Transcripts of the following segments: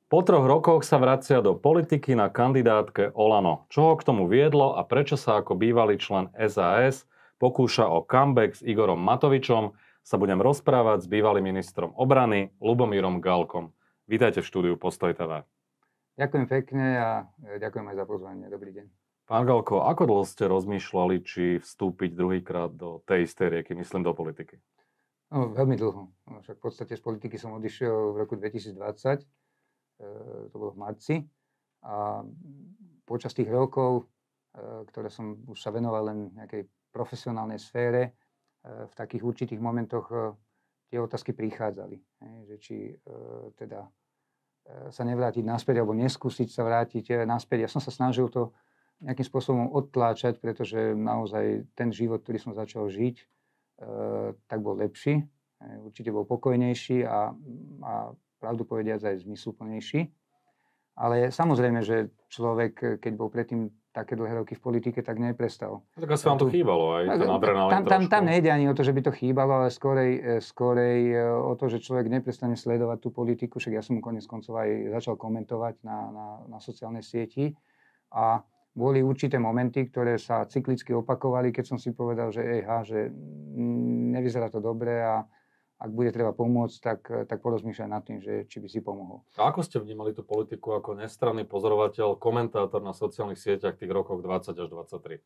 Po 3 rokoch sa vracia do politiky na kandidátke Olano. Čo ho k tomu viedlo a prečo sa ako bývalý člen SAS pokúša o comeback s Igorom Matovičom, sa budem rozprávať s bývalým ministrom obrany Ľubomírom Galkom. Vítajte v štúdiu Postoj TV. Ďakujem pekne a ďakujem aj za pozvanie. Dobrý deň. Pán Galko, ako dlho ste rozmýšľali, či vstúpiť druhýkrát do tej istej rieky, myslím do politiky? No, veľmi dlho. Však v podstate z politiky som odišiel v roku 2020. To bolo v marci. A počas tých rokov, ktoré som už sa venoval len nejakej profesionálnej sfére, v takých určitých momentoch tie otázky prichádzali. Že či teda sa nevrátiť naspäť, alebo neskúsiť sa vrátiť naspäť. Ja som sa snažil to nejakým spôsobom odtláčať, pretože naozaj ten život, ktorý som začal žiť, tak bol lepší. Určite bol pokojnejší a pravdu povediac aj zmysluplnejší. Ale samozrejme, že človek, keď bol predtým také dlhé roky v politike, tak neprestal. Tak asi vám to chýbalo aj ten adrenalín trošku. Tam nejde ani o to, že by to chýbalo, ale skorej o to, že človek neprestane sledovať tú politiku. Však ja som koniec koncov aj začal komentovať na sociálnej sieti. A boli určité momenty, ktoré sa cyklicky opakovali, keď som si povedal, že že nevyzerá to dobre a ak bude treba pomôcť, tak porozmýšľaj nad tým, že či by si pomohol. A ako ste vnímali tú politiku ako nestranný pozorovateľ, komentátor na sociálnych sieťach v tých rokoch 20 až 23?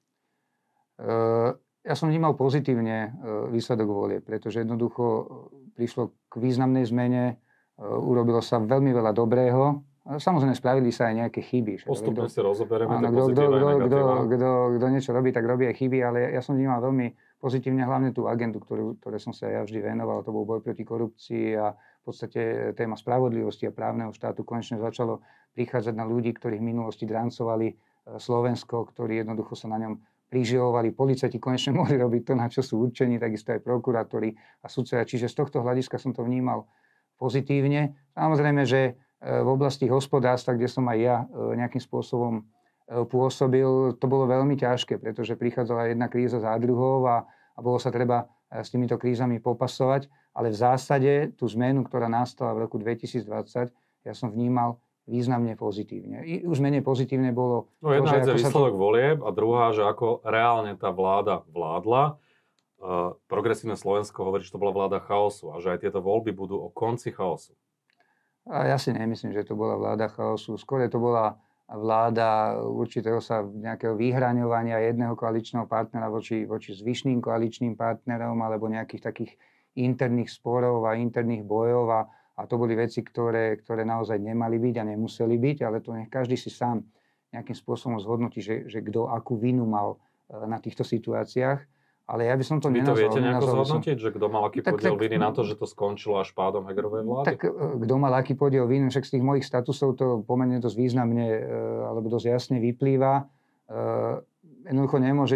Ja som vnímal pozitívne výsledok volie, pretože jednoducho prišlo k významnej zmene, urobilo sa veľmi veľa dobrého. Samozrejme, spravili sa aj nejaké chyby. Postupne si rozoberieme tie pozitíva a negatíva. Kto niečo robí, tak robí aj chyby, ale ja som vnímal veľmi pozitívne hlavne tú agendu, ktoré som sa ja vždy venoval. To bol boj proti korupcii a v podstate téma spravodlivosti a právneho štátu konečne začalo prichádzať na ľudí, ktorí v minulosti drancovali Slovensko, ktorí jednoducho sa na ňom priživovali. Policajti konečne mohli robiť to, na čo sú určení, takisto aj prokurátori a sudcovia. Čiže z tohto hľadiska som to vnímal pozitívne. Samozrejme, že v oblasti hospodárstva, kde som aj ja nejakým spôsobom pôsobil, to bolo veľmi ťažké, pretože prichádzala jedna kríza za druhou a bolo sa treba s týmito krízami popasovať, ale v zásade tú zmenu, ktorá nastala v roku 2020, ja som vnímal významne pozitívne. Už menej pozitívne bolo... No jedna vec je výsledok volieb a druhá, že ako reálne tá vláda vládla. Progresívne Slovensko hovorí, že to bola vláda chaosu a že aj tieto voľby budú o konci chaosu. A ja si nemyslím, že to bola vláda chaosu. Skôr to bola vláda určitého sa nejakého vyhraňovania jedného koaličného partnera voči zvyšným koaličným partnerom alebo nejakých takých interných sporov a interných bojov a to boli veci, ktoré naozaj nemali byť a nemuseli byť, ale to nech každý si sám nejakým spôsobom zhodnotí, že kto akú vinu mal na týchto situáciách. Ale ja by som to nenazval. Vy to viete nejako zhodnotiť, že kto mal aký podiel viny na to, že to skončilo až pádom Hegerovej vlády? Tak kto mal aký podiel viny, však z tých mojich statusov to pomerne dosť významne alebo dosť jasne vyplýva. Jednoducho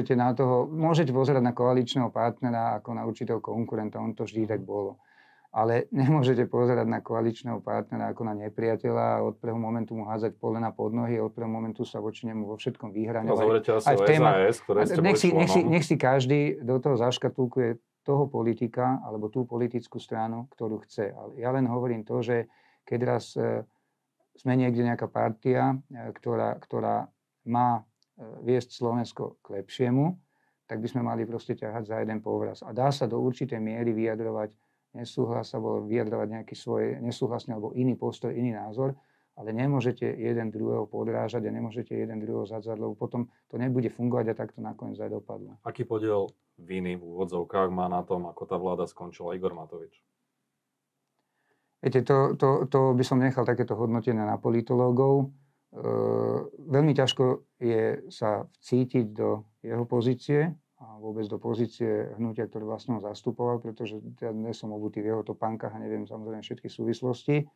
môžete pozerať na koaličného partnera ako na určitého konkurenta, on to vždy tak bolo. Ale nemôžete pozerať na koaličného partnera ako na nepriateľa a od prvého momentu mu hádzať polena pod nohy a od prvého momentu sa voči nemu vo všetkom vyhraňovať. Hovoríte asi o SAS, ktoré ste boli členom. Nech si každý do toho zaškatulkuje toho politika alebo tú politickú stranu, ktorú chce. Ale ja len hovorím to, že keď raz sme niekde nejaká partia, ktorá má viesť Slovensko k lepšiemu, tak by sme mali proste ťahať za jeden povraz. A dá sa do určitej miery vyjadrovať nesúhlas alebo vyjadrovať nejaký svoj nesúhlasný alebo iný postoj, iný názor, ale nemôžete jeden druhého podrážať a nemôžete jeden druhého zadzať, lebo potom to nebude fungovať a tak to nakoniec aj dopadlo. Aký podiel viny v úvodzovkách má na tom, ako tá vláda skončila Igor Matovič? Viete, to by som nechal takéto hodnotenie na politológov. Veľmi ťažko je sa vcítiť do jeho pozície, a vôbec do pozície hnutia, ktoré vlastne ho zastupoval, pretože ja nie som obutý v jeho topánkach a neviem samozrejme všetky súvislosti.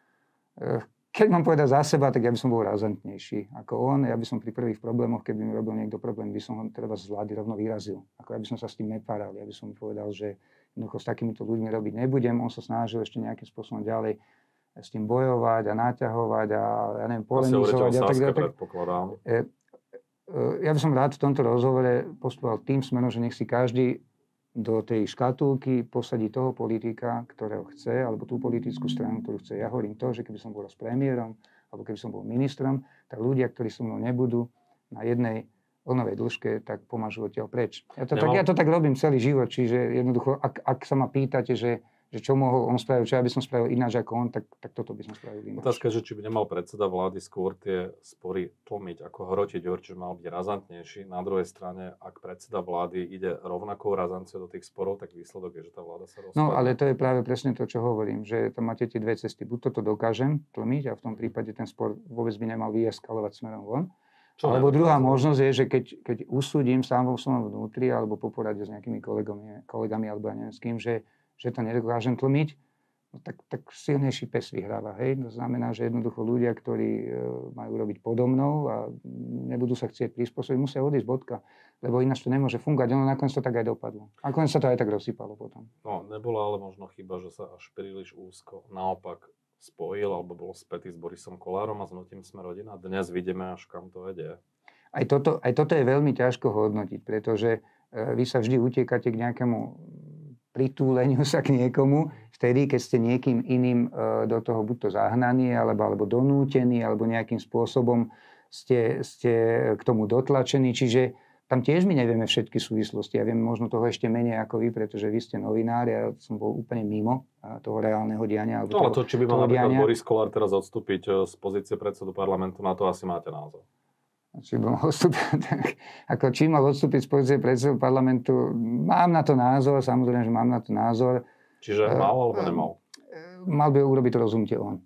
Keď mám povedať za seba, tak ja by som bol razantnejší ako on. Ja by som pri prvých problémoch, keby mi robil niekto problém, by som ho treba z vlády rovno vyrazil. Ako ja by som sa s tým nepáral. Ja by som povedal, že jednoducho s takýmito ľuďmi robiť nebudem. On sa snažil ešte nejakým spôsobom ďalej s tým bojovať a naťahovať a ja neviem, polemizovať. Ja by som rád v tomto rozhovore postupoval tým smerom, že nech si každý do tej škatulky posadí toho politika, ktorého chce, alebo tú politickú stranu, ktorú chce. Ja hovorím to, že keby som bol s premiérom, alebo keby som bol ministrom, tak ľudia, ktorí so mnou nebudú na jednej vlnovej dĺžke, tak pomažu odtiaľ preč. Ja to tak robím celý život, čiže jednoducho, ak sa ma pýtate, že čo mohol on spraviť, čo ja by som spravil ináč ako on, tak toto by som spravil ináč. Otázka je, že či by nemal predseda vlády skôr tie spory tlmiť, ako hrotiť, čiže mal byť razantnejší. Na druhej strane, ak predseda vlády ide rovnakou razanciou do tých sporov, tak výsledok je, že tá vláda sa rozpadne. No, ale to je práve presne to, čo hovorím, že tam máte tie dve cesty. Buď toto dokážem tlmiť a v tom prípade ten spor vôbec by nemal vyeskalovať smerom von. Alebo druhá možnosť je, že keď usúdim sám vo svojom vnútri alebo po porade s nejakými kolegami alebo ja neviem s kým, že to nedokážem tlmiť, no tak silnejší pes vyhráva. Hej? To znamená, že jednoducho ľudia, ktorí majú robiť podo mnou a nebudú sa chcieť prispôsobiť, musia odísť, bodka. Lebo ináč to nemôže fungovať. Ono nakoniec to tak aj dopadlo. Nakoniec sa to aj tak rozsypalo potom. No, nebola ale možno chyba, že sa až príliš úzko naopak spojil alebo bol spätý s Borisom Kollárom a s Hnutím Sme rodina. Dnes vidíme, až kam to vedie. Aj toto je veľmi ťažko hodnotiť, pretože vy sa vždy utiekate k nejakému pritúleniu sa k niekomu, vtedy, keď ste niekým iným do toho buď to zahnaní, alebo donútení, alebo nejakým spôsobom ste k tomu dotlačení. Čiže tam tiež my nevieme všetky súvislosti. Ja viem možno toho ešte menej ako vy, pretože vy ste novinár, ja som bol úplne mimo toho reálneho diania. No ale to, či by mal napríklad Boris Kollár teraz odstúpiť z pozície predsedu parlamentu, na to asi máte názor. Či by mal odstúpiť, či mal odstúpiť z pozície predsedu parlamentu, mám na to názor, samozrejme, že mám na to názor. Čiže mal alebo nemal? Mal by urobiť to rozhodnutie on.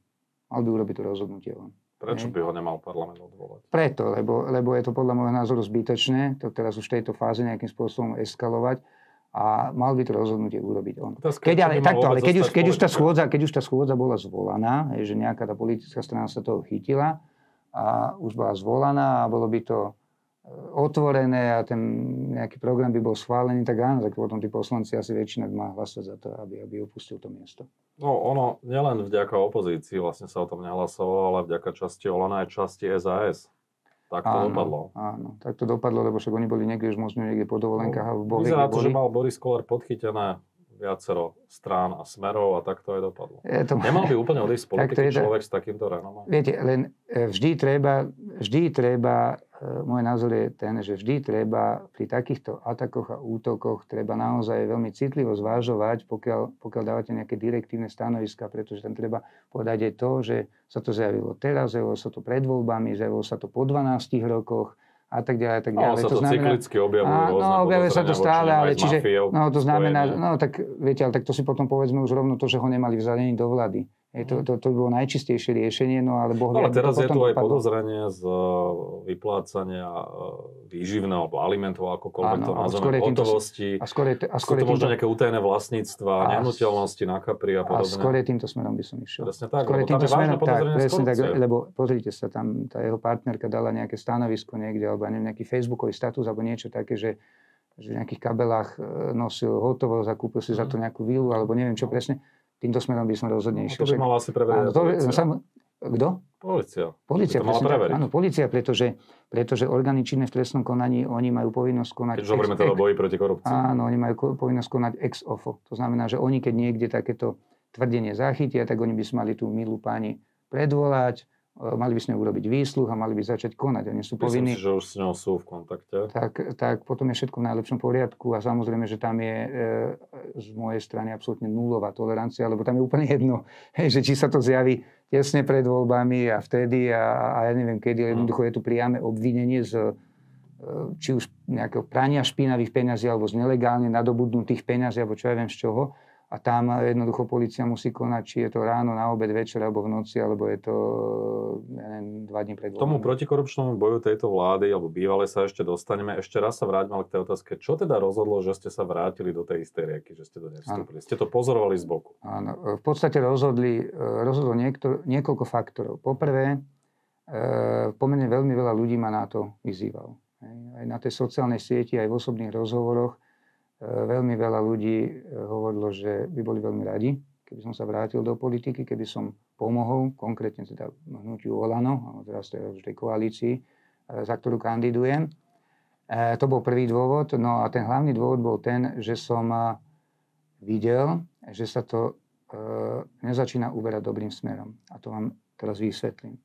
Prečo by ho nemal parlament odvolať? Preto, lebo je to podľa môjho názoru zbytočné, to teraz už v tejto fáze nejakým spôsobom eskalovať a mal by to rozhodnutie urobiť on. Keď už tá schôdza bola zvolaná, že nejaká tá politická strana sa toho chytila, a už bola zvolaná a bolo by to otvorené a ten nejaký program by bol schválený, tak áno, tak potom tí poslanci asi väčšina by mala hlasovať za to, aby opustil to miesto. No ono, nielen vďaka opozícii vlastne sa o tom nehlasovalo, ale vďaka časti Olano aj časti SAS. Tak to dopadlo. Áno, tak to dopadlo, lebo však oni boli niekde už možno niekde po dovolenkách. Vyzerá to, že mal Boris Kollár podchytené viacero strán a smerov a tak to aj dopadlo. Nemal by úplne odísť z politiky človek s takýmto renomom? Viete, len vždy treba, môj názor je ten, že vždy treba pri takýchto atakoch a útokoch treba naozaj veľmi citlivo zvážovať, pokiaľ dávate nejaké direktívne stanoviska, pretože tam treba povedať aj to, že sa to zjavilo teraz, zjavilo sa to pred voľbami, zjavilo sa to po 12 rokoch, a tak ďalej, a tak ďalej. No, sa to cyklicky objavujú rôzne objavuje sa to stále, ale čiže, to znamená, spojenie. Tak viete, ale tak to si potom povedzme už rovno to, že ho nemali vzadení do vlády. To by bolo najčistejšie riešenie, no ale Boh vie. Ale teraz je tu aj podozrenie z vyplácania výživného alebo alimentov, akokoľvek to nazveme, hotovosti. A skôr to možno nejaké utajené vlastníctva, nehnuteľnosti na Capri a podobne. A skôr týmto smerom by som išiel. Presne tak, lebo tam je vážne podozrenie z korupcie. Lebo pozrite sa, tam tá jeho partnerka dala nejaké stanovisko niekde, alebo nejaký facebookový status, alebo niečo také, že v nejakých kabelách nosil hotovosť a kúpil si za to nejakú vilu, alebo neviem čo presne. Týmto smerom by som rozhodne išiel. To by mala asi preveriť polícia. Kto? Polícia. To mala preveriť. Áno, polícia, pretože orgány činné v trestnom konaní, oni majú povinnosť konať... Keď hovoríme teda o boji proti korupcii. Áno, oni majú povinnosť konať ex ofo. To znamená, že oni, keď niekde takéto tvrdenie zachytia, tak oni by si mali tú milú pani predvolať, mali by s ňou urobiť výsluh a mali by začať konať. Oni sú povinní... Myslím si, že už s ňou sú v kontakte. Tak potom je všetko v najlepšom poriadku a samozrejme, že tam je z mojej strany absolútne nulová tolerancia, lebo tam je úplne jedno, že či sa to zjaví tesne pred voľbami a vtedy a ja neviem kedy, jednoducho je tu priame obvinenie z či už nejakého prania špinavých peňazí alebo z nelegálne nadobudnutých peňazí alebo čo ja viem z čoho. A tam jednoducho polícia musí konať, či je to ráno, na obed, večer, alebo v noci, alebo je to 2 dní pred voľbami. Tomu protikorupčnému boju tejto vlády, alebo bývalej sa ešte dostaneme. Ešte raz sa vráťme k tej otázke. Čo teda rozhodlo, že ste sa vrátili do tej istej rieky, že ste do nej vstúpili? Ste to pozorovali z boku? Áno. V podstate rozhodlo niekoľko faktorov. Poprvé, pomerne veľmi veľa ľudí ma na to vyzývalo. Aj na tej sociálnej sieti, aj v osobných rozhovoroch. Veľmi veľa ľudí hovorilo, že by boli veľmi radi, keby som sa vrátil do politiky, keby som pomohol, konkrétne teda hnutiu Olano, teraz to je už tej koalícii, za ktorú kandidujem. To bol prvý dôvod. No a ten hlavný dôvod bol ten, že som videl, že sa to nezačína uberať dobrým smerom. A to vám teraz vysvetlím.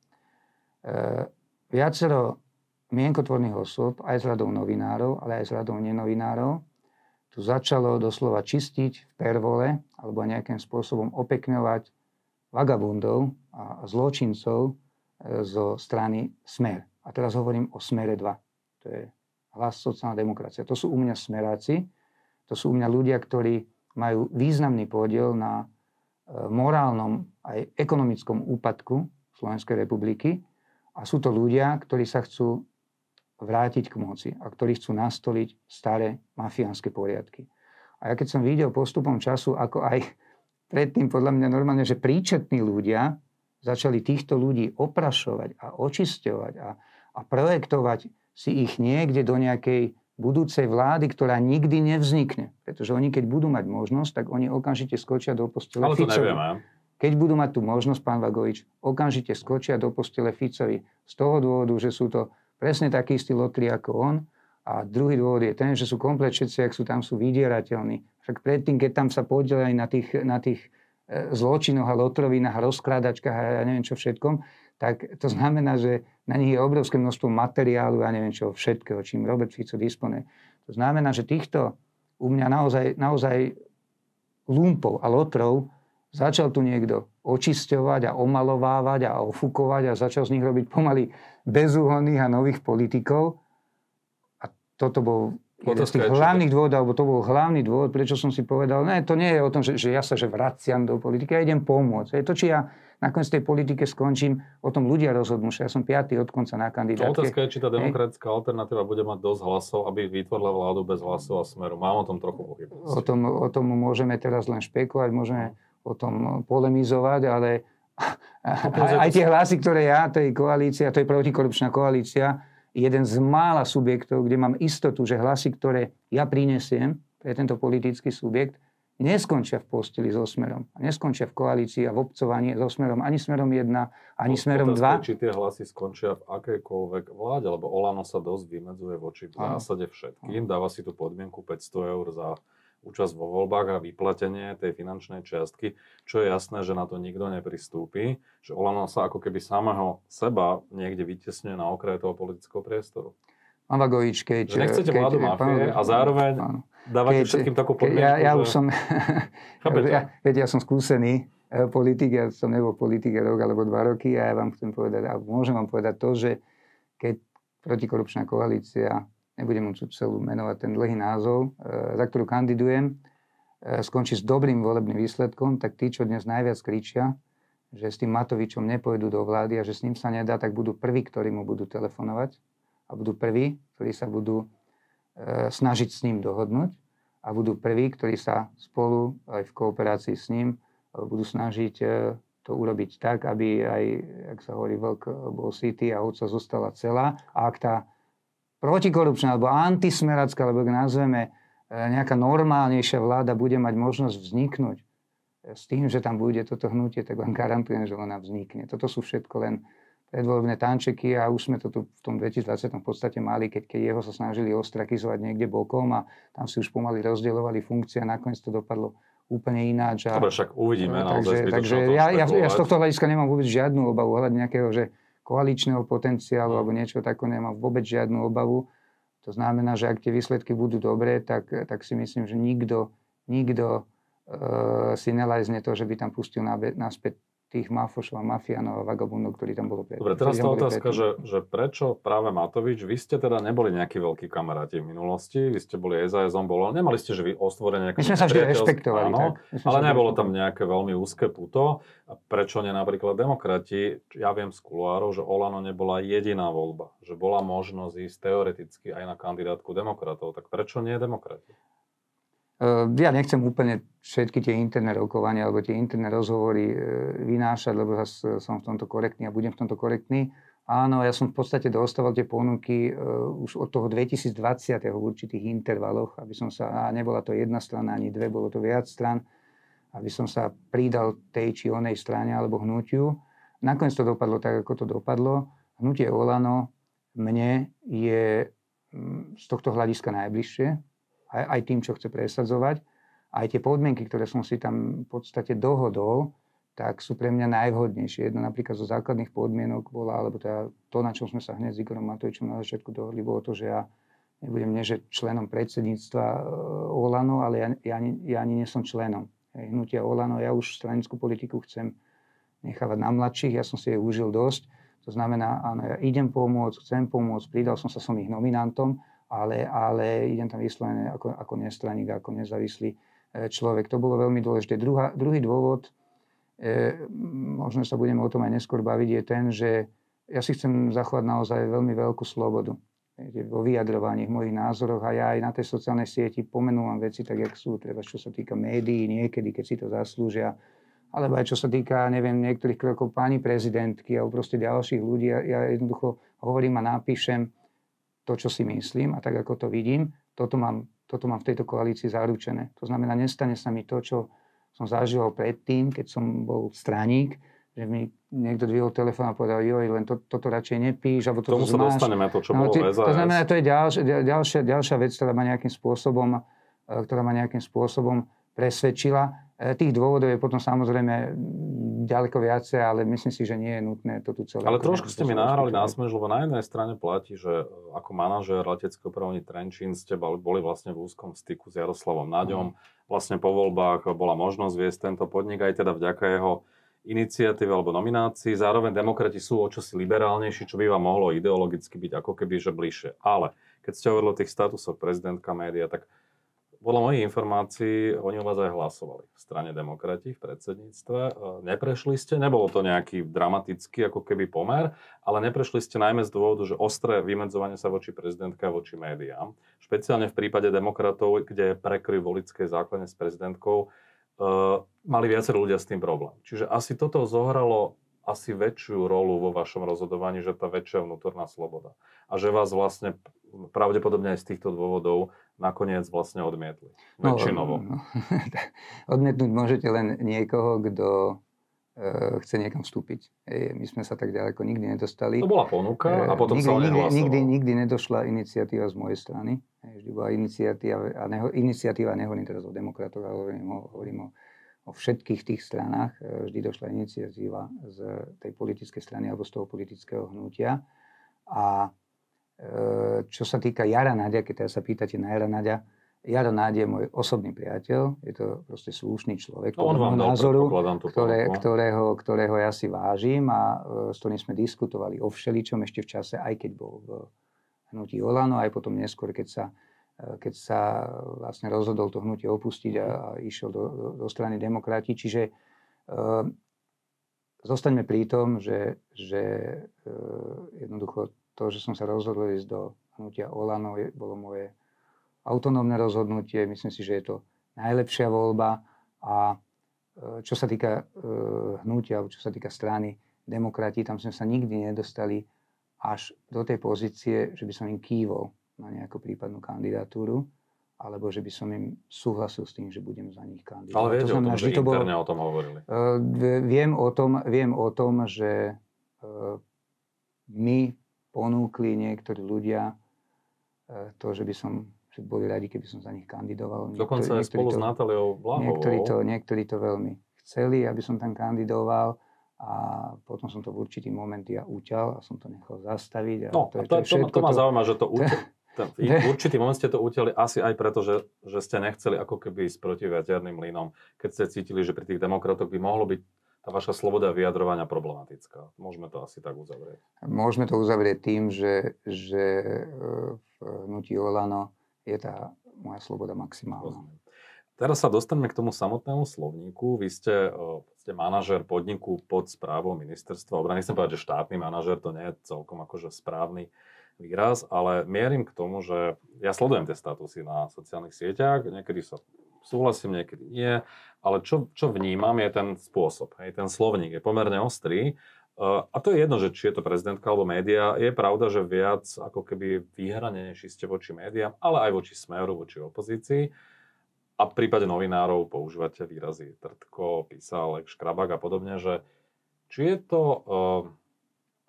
Viacero mienkotvorných osôb, aj z radou novinárov, ale aj z radou nenovinárov, tu začalo doslova čistiť v pervole alebo nejakým spôsobom opekňovať vagabundov a zločincov zo strany Smer. A teraz hovorím o Smere 2. To je Hlas, sociálna demokracia. To sú u mňa smeráci, to sú u mňa ľudia, ktorí majú významný podiel na morálnom aj ekonomickom úpadku Slovenskej republiky a sú to ľudia, ktorí sa chcú vrátiť k moci a ktorí chcú nastoliť staré mafiánske poriadky. A ja keď som videl postupom času, ako aj predtým podľa mňa normálne, že príčetní ľudia začali týchto ľudí oprašovať a očisťovať a projektovať si ich niekde do nejakej budúcej vlády, ktorá nikdy nevznikne. Pretože oni, keď budú mať možnosť, tak oni okamžite skočia do postele Ale to Ficovi. nevieme. Keď budú mať tú možnosť, pán Vagovič, okamžite skočia do postele Ficovi. Z toho dôvodu, že sú to presne takí istí lotri ako on. A druhý dôvod je ten, že sú komplet všetci, ak sú tam, sú vydierateľní. Však predtým, keď tam sa podielajú na tých zločinoch a lotrovinách a rozkrádačkách a ja neviem čo všetkom, tak to znamená, že na nich je obrovské množstvo materiálu a neviem čo všetkého, čím Robert Fico disponuje. To znamená, že týchto u mňa naozaj lumpov a lotrov začal tu niekto očisťovať a omalovávať a ofúkovať a začal z nich robiť pomaly bezúhonných a nových politikov. A toto bol jeden z tých hlavných dôvodov, alebo to bol hlavný dôvod, prečo som si povedal, ne, to nie je o tom, že ja sa vraciam do politiky, ja idem pomôcť. Je to, či ja nakoniec tej politike skončím, o tom ľudia rozhodnú, že ja som 5. od konca na kandidátke. Otázka je, či tá demokratická alternatíva bude mať dosť hlasov, aby vytvorila vládu bez hlasov a Smeru. Mám o tom trochu pochybnosti. O tom môžeme teraz len špekulovať, môžeme o tom polemizovať, ale aj tie hlasy, ktoré tej koalície, a to je protikorupčná koalícia, jeden z mála subjektov, kde mám istotu, že hlasy, ktoré ja prinesiem pre tento politický subjekt, neskončia v posteli so Smerom. Neskončia v koalícii a v obcovaní so Smerom. Ani Smerom 1, ani Smerom 2. Či tie hlasy skončia v akejkoľvek vláde, lebo Olano sa dosť vymedzuje voči v zásade všetkým. Dáva si tú podmienku 500 eur za účasť vo voľbách a vyplatenie tej finančnej čiastky, čo je jasné, že na to nikto nepristúpi, že Olano sa ako keby samého seba niekde vytiesňuje na okraj toho politického priestoru. Pán Vagovič, keď nechcete vládu mafie a zároveň dávate všetkým takú podmienku, ja už som ja som skúsený politik, ja som nebol politik rok alebo 2 roky a ja vám chcem povedať, a môžem vám povedať to, že keď protikorupčná koalícia, nebudem mu celú menovať ten dlhý názov, za ktorú kandidujem, skončí s dobrým volebným výsledkom, tak tí, čo dnes najviac kričia, že s tým Matovičom nepôjdu do vlády a že s ním sa nedá, tak budú prví, ktorí mu budú telefonovať a budú prví, ktorí sa budú snažiť s ním dohodnúť a budú prví, ktorí sa spolu aj v kooperácii s ním budú snažiť to urobiť tak, aby aj, jak sa hovorí, vlk bol sytý a ovca zostala celá. A ak tá protikorupčná alebo antismeracká, alebo ak nazveme nejaká normálnejšia vláda bude mať možnosť vzniknúť s tým, že tam bude toto hnutie, tak vám garantujem, že ona vznikne. Toto sú všetko len predvolebné tančeky a už sme to tu v tom 2020 v podstate mali, keď jeho sa snažili ostrakizovať niekde bokom a tam si už pomaly rozdielovali funkcie a nakoniec to dopadlo úplne ináč. Dobre, však uvidíme. Takže ja z tohto hľadiska nemám vôbec žiadnu obavu ohľadne nejakého, že koaličného potenciálu alebo niečo takého, nemám vôbec žiadnu obavu. To znamená, že ak tie výsledky budú dobré, tak si myslím, že nikto si nelajzne to, že by tam pustil naspäť tých mafošov a mafiánov a vagabundov, ktorí tam bolo predtým. Dobre, teraz tá otázka, že prečo práve Matovič? Vy ste teda neboli nejakí veľkí kamaráti v minulosti, vy ste boli SAS-om, nemali ste, že vy ostvorene nejaké... My sme sa vždy rešpektovali, áno, ale nebolo tam nejaké veľmi úzke puto. A prečo nie napríklad demokrati? Ja viem z kuloárov, že Olano nebola jediná voľba, že bola možnosť ísť teoreticky aj na kandidátku demokratov. Tak prečo nie demokrati? Ja nechcem úplne všetky tie interné rokovania alebo tie interné rozhovory vynášať, lebo som v tomto korektný a budem v tomto korektný. Áno, ja som v podstate dostával tie ponuky už od toho 2020. v určitých intervaloch, aby som sa, a nebola to jedna strana ani dve, bolo to viac stran, aby som sa pridal tej či onej strane alebo hnutiu. Nakoniec to dopadlo tak, ako to dopadlo. Hnutie Olano mne je z tohto hľadiska najbližšie, aj tým, čo chce presadzovať. Aj tie podmienky, ktoré som si tam v podstate dohodol, tak sú pre mňa najvhodnejšie. Jedna napríklad zo základných podmienok bola, alebo teda to, na čom sme sa hneď s Igorom Matovičom na začiatku dohodli, bolo to, že ja nebudem členom predsedníctva Olano, ale ja ani nie som členom hnutia Olano. Ja už stranickú politiku chcem nechávať na mladších, ja som si jej užil dosť. To znamená, áno, ja idem pomôcť, chcem pomôcť, pridal som sa, som ich nominantom, ale idem tam vyslovene ako nestraník, ako nezávislý človek. To bolo veľmi dôležité. Druhý dôvod, možno sa budeme o tom aj neskôr baviť, je ten, že ja si chcem zachovať naozaj veľmi veľkú slobodu vo vyjadrovaní, v mojich názoroch a ja aj na tej sociálnej sieti pomenúvam veci tak, jak sú, treba čo sa týka médií, niekedy, keď si to zaslúžia, alebo aj čo sa týka, neviem, niektorých krokov pani prezidentky alebo proste ďalších ľudí. Ja jednoducho hovorím a napíšem to, čo si myslím a tak, ako to vidím. Toto mám v tejto koalícii zaručené. To znamená, nestane sa mi to, čo som zažil predtým, keď som bol straník, že mi niekto dvihol telefón a povedal, joj, len toto radšej nepíš, alebo toto zmáš. Tomu sa dostaneme, to, čo bolo v SAS. To znamená, to je ďalšia vec, ktorá ma nejakým spôsobom presvedčila. Tých dôvodov je potom samozrejme ďaleko viacej, ale myslím si, že nie je nutné to tu celé. Ale trošku ste mi nahrali na smeč, lebo na jednej strane platí, že ako manažér leteckej opravovne Trenčín ste boli vlastne v úzkom styku s Jaroslavom Naďom. Vlastne po voľbách bola možnosť viesť tento podnik aj teda vďaka jeho iniciatíve alebo nominácii. Zároveň demokrati sú o čosi liberálnejší, čo by vám mohlo ideologicky byť ako keby že bližšie. Ale keď ste hovorili o tých statusoch prezidentka média, tak podľa mojich informácií oni o vás aj hlasovali v strane demokrati v predsedníctve. Neprešli ste, nebolo to nejaký dramatický ako keby pomer, ale neprešli ste najmä z dôvodu, že ostré vymedzovanie sa voči prezidentke a voči médiám. Špeciálne v prípade demokratov, kde je prekryv voličskej základne s prezidentkou, mali viacerí ľudia s tým problém. Čiže asi toto zohralo asi väčšiu rolu vo vašom rozhodovaní, že tá väčšia vnútorná sloboda. A že vás vlastne pravdepodobne aj z týchto dôvodov nakoniec vlastne odmietli. Väčšinovo. Odmietnúť môžete len niekoho, kto chce niekam vstúpiť. My sme sa tak ďaleko nikdy nedostali. To bola ponuka a potom sa o nej hlasovalo. Nikdy nedošla iniciatíva z mojej strany. Vždy bola iniciatíva, nehovorím teraz o demokratoch, ale hovorím o všetkých tých stranách. Vždy došla iniciatíva z tej politickej strany alebo z toho politického hnutia. A čo sa týka Jara Naďa, keď sa pýtate na Jara Naďa, Jaro Náď je môj osobný priateľ, je to proste slušný človek, podľa môjho názoru, ktorého ja si vážim a s ktorým sme diskutovali o všeličom ešte v čase, aj keď bol v hnutí Olano, aj potom neskôr, keď sa vlastne rozhodol to hnutie opustiť a išiel do strany demokrati. Čiže zostaňme pri tom, že jednoducho to, že som sa rozhodol ísť do hnutia Olano, bolo moje autonómne rozhodnutie. Myslím si, že je to najlepšia voľba. A čo sa týka hnutia, čo sa týka strany demokrati, tam sme sa nikdy nedostali až do tej pozície, že by som im kývol na nejakú prípadnú kandidatúru, alebo že by som im súhlasil s tým, že budem za nich kandidovať. Ale viete o tom, že interne o tom hovorili? Viem o tom, že mi ponúkli niektorí ľudia to, že boli radi, keby som za nich kandidoval. Dokonca aj spolu s Natáliou Blahovou. Niektorí to veľmi chceli, aby som tam kandidoval a potom som to v určitý moment ja uťal a som to nechal zastaviť. To ma zaujíma, že to v určitý moment ste to utiali asi aj preto, že ste nechceli ako keby ísť proti veterinným mlynom, keď ste cítili, že pri tých demokratoch by mohlo byť tá vaša sloboda vyjadrovania problematická. Môžeme to asi tak uzavrieť. Môžeme to uzavrieť tým, že v hnutí Olano je tá moja sloboda maximálna. Teraz sa dostaneme k tomu samotnému slovníku. Vy ste manažér podniku pod správou ministerstva obrany. Nechcem povedať, že štátny manažér, to nie je celkom akože správny výraz, ale mierim k tomu, že ja sledujem tie statusy na sociálnych sieťach, niekedy sa súhlasím, niekedy nie, ale čo vnímam je ten spôsob. Ten slovník je pomerne ostrý. A to je jedno, že či je to prezidentka alebo média. Je pravda, že viac ako keby vyhranenejší ste voči médiám, ale aj voči Smeru, voči opozícii. A v prípade novinárov používate výrazy Trtko, Písal, Škrabák a podobne, že či je to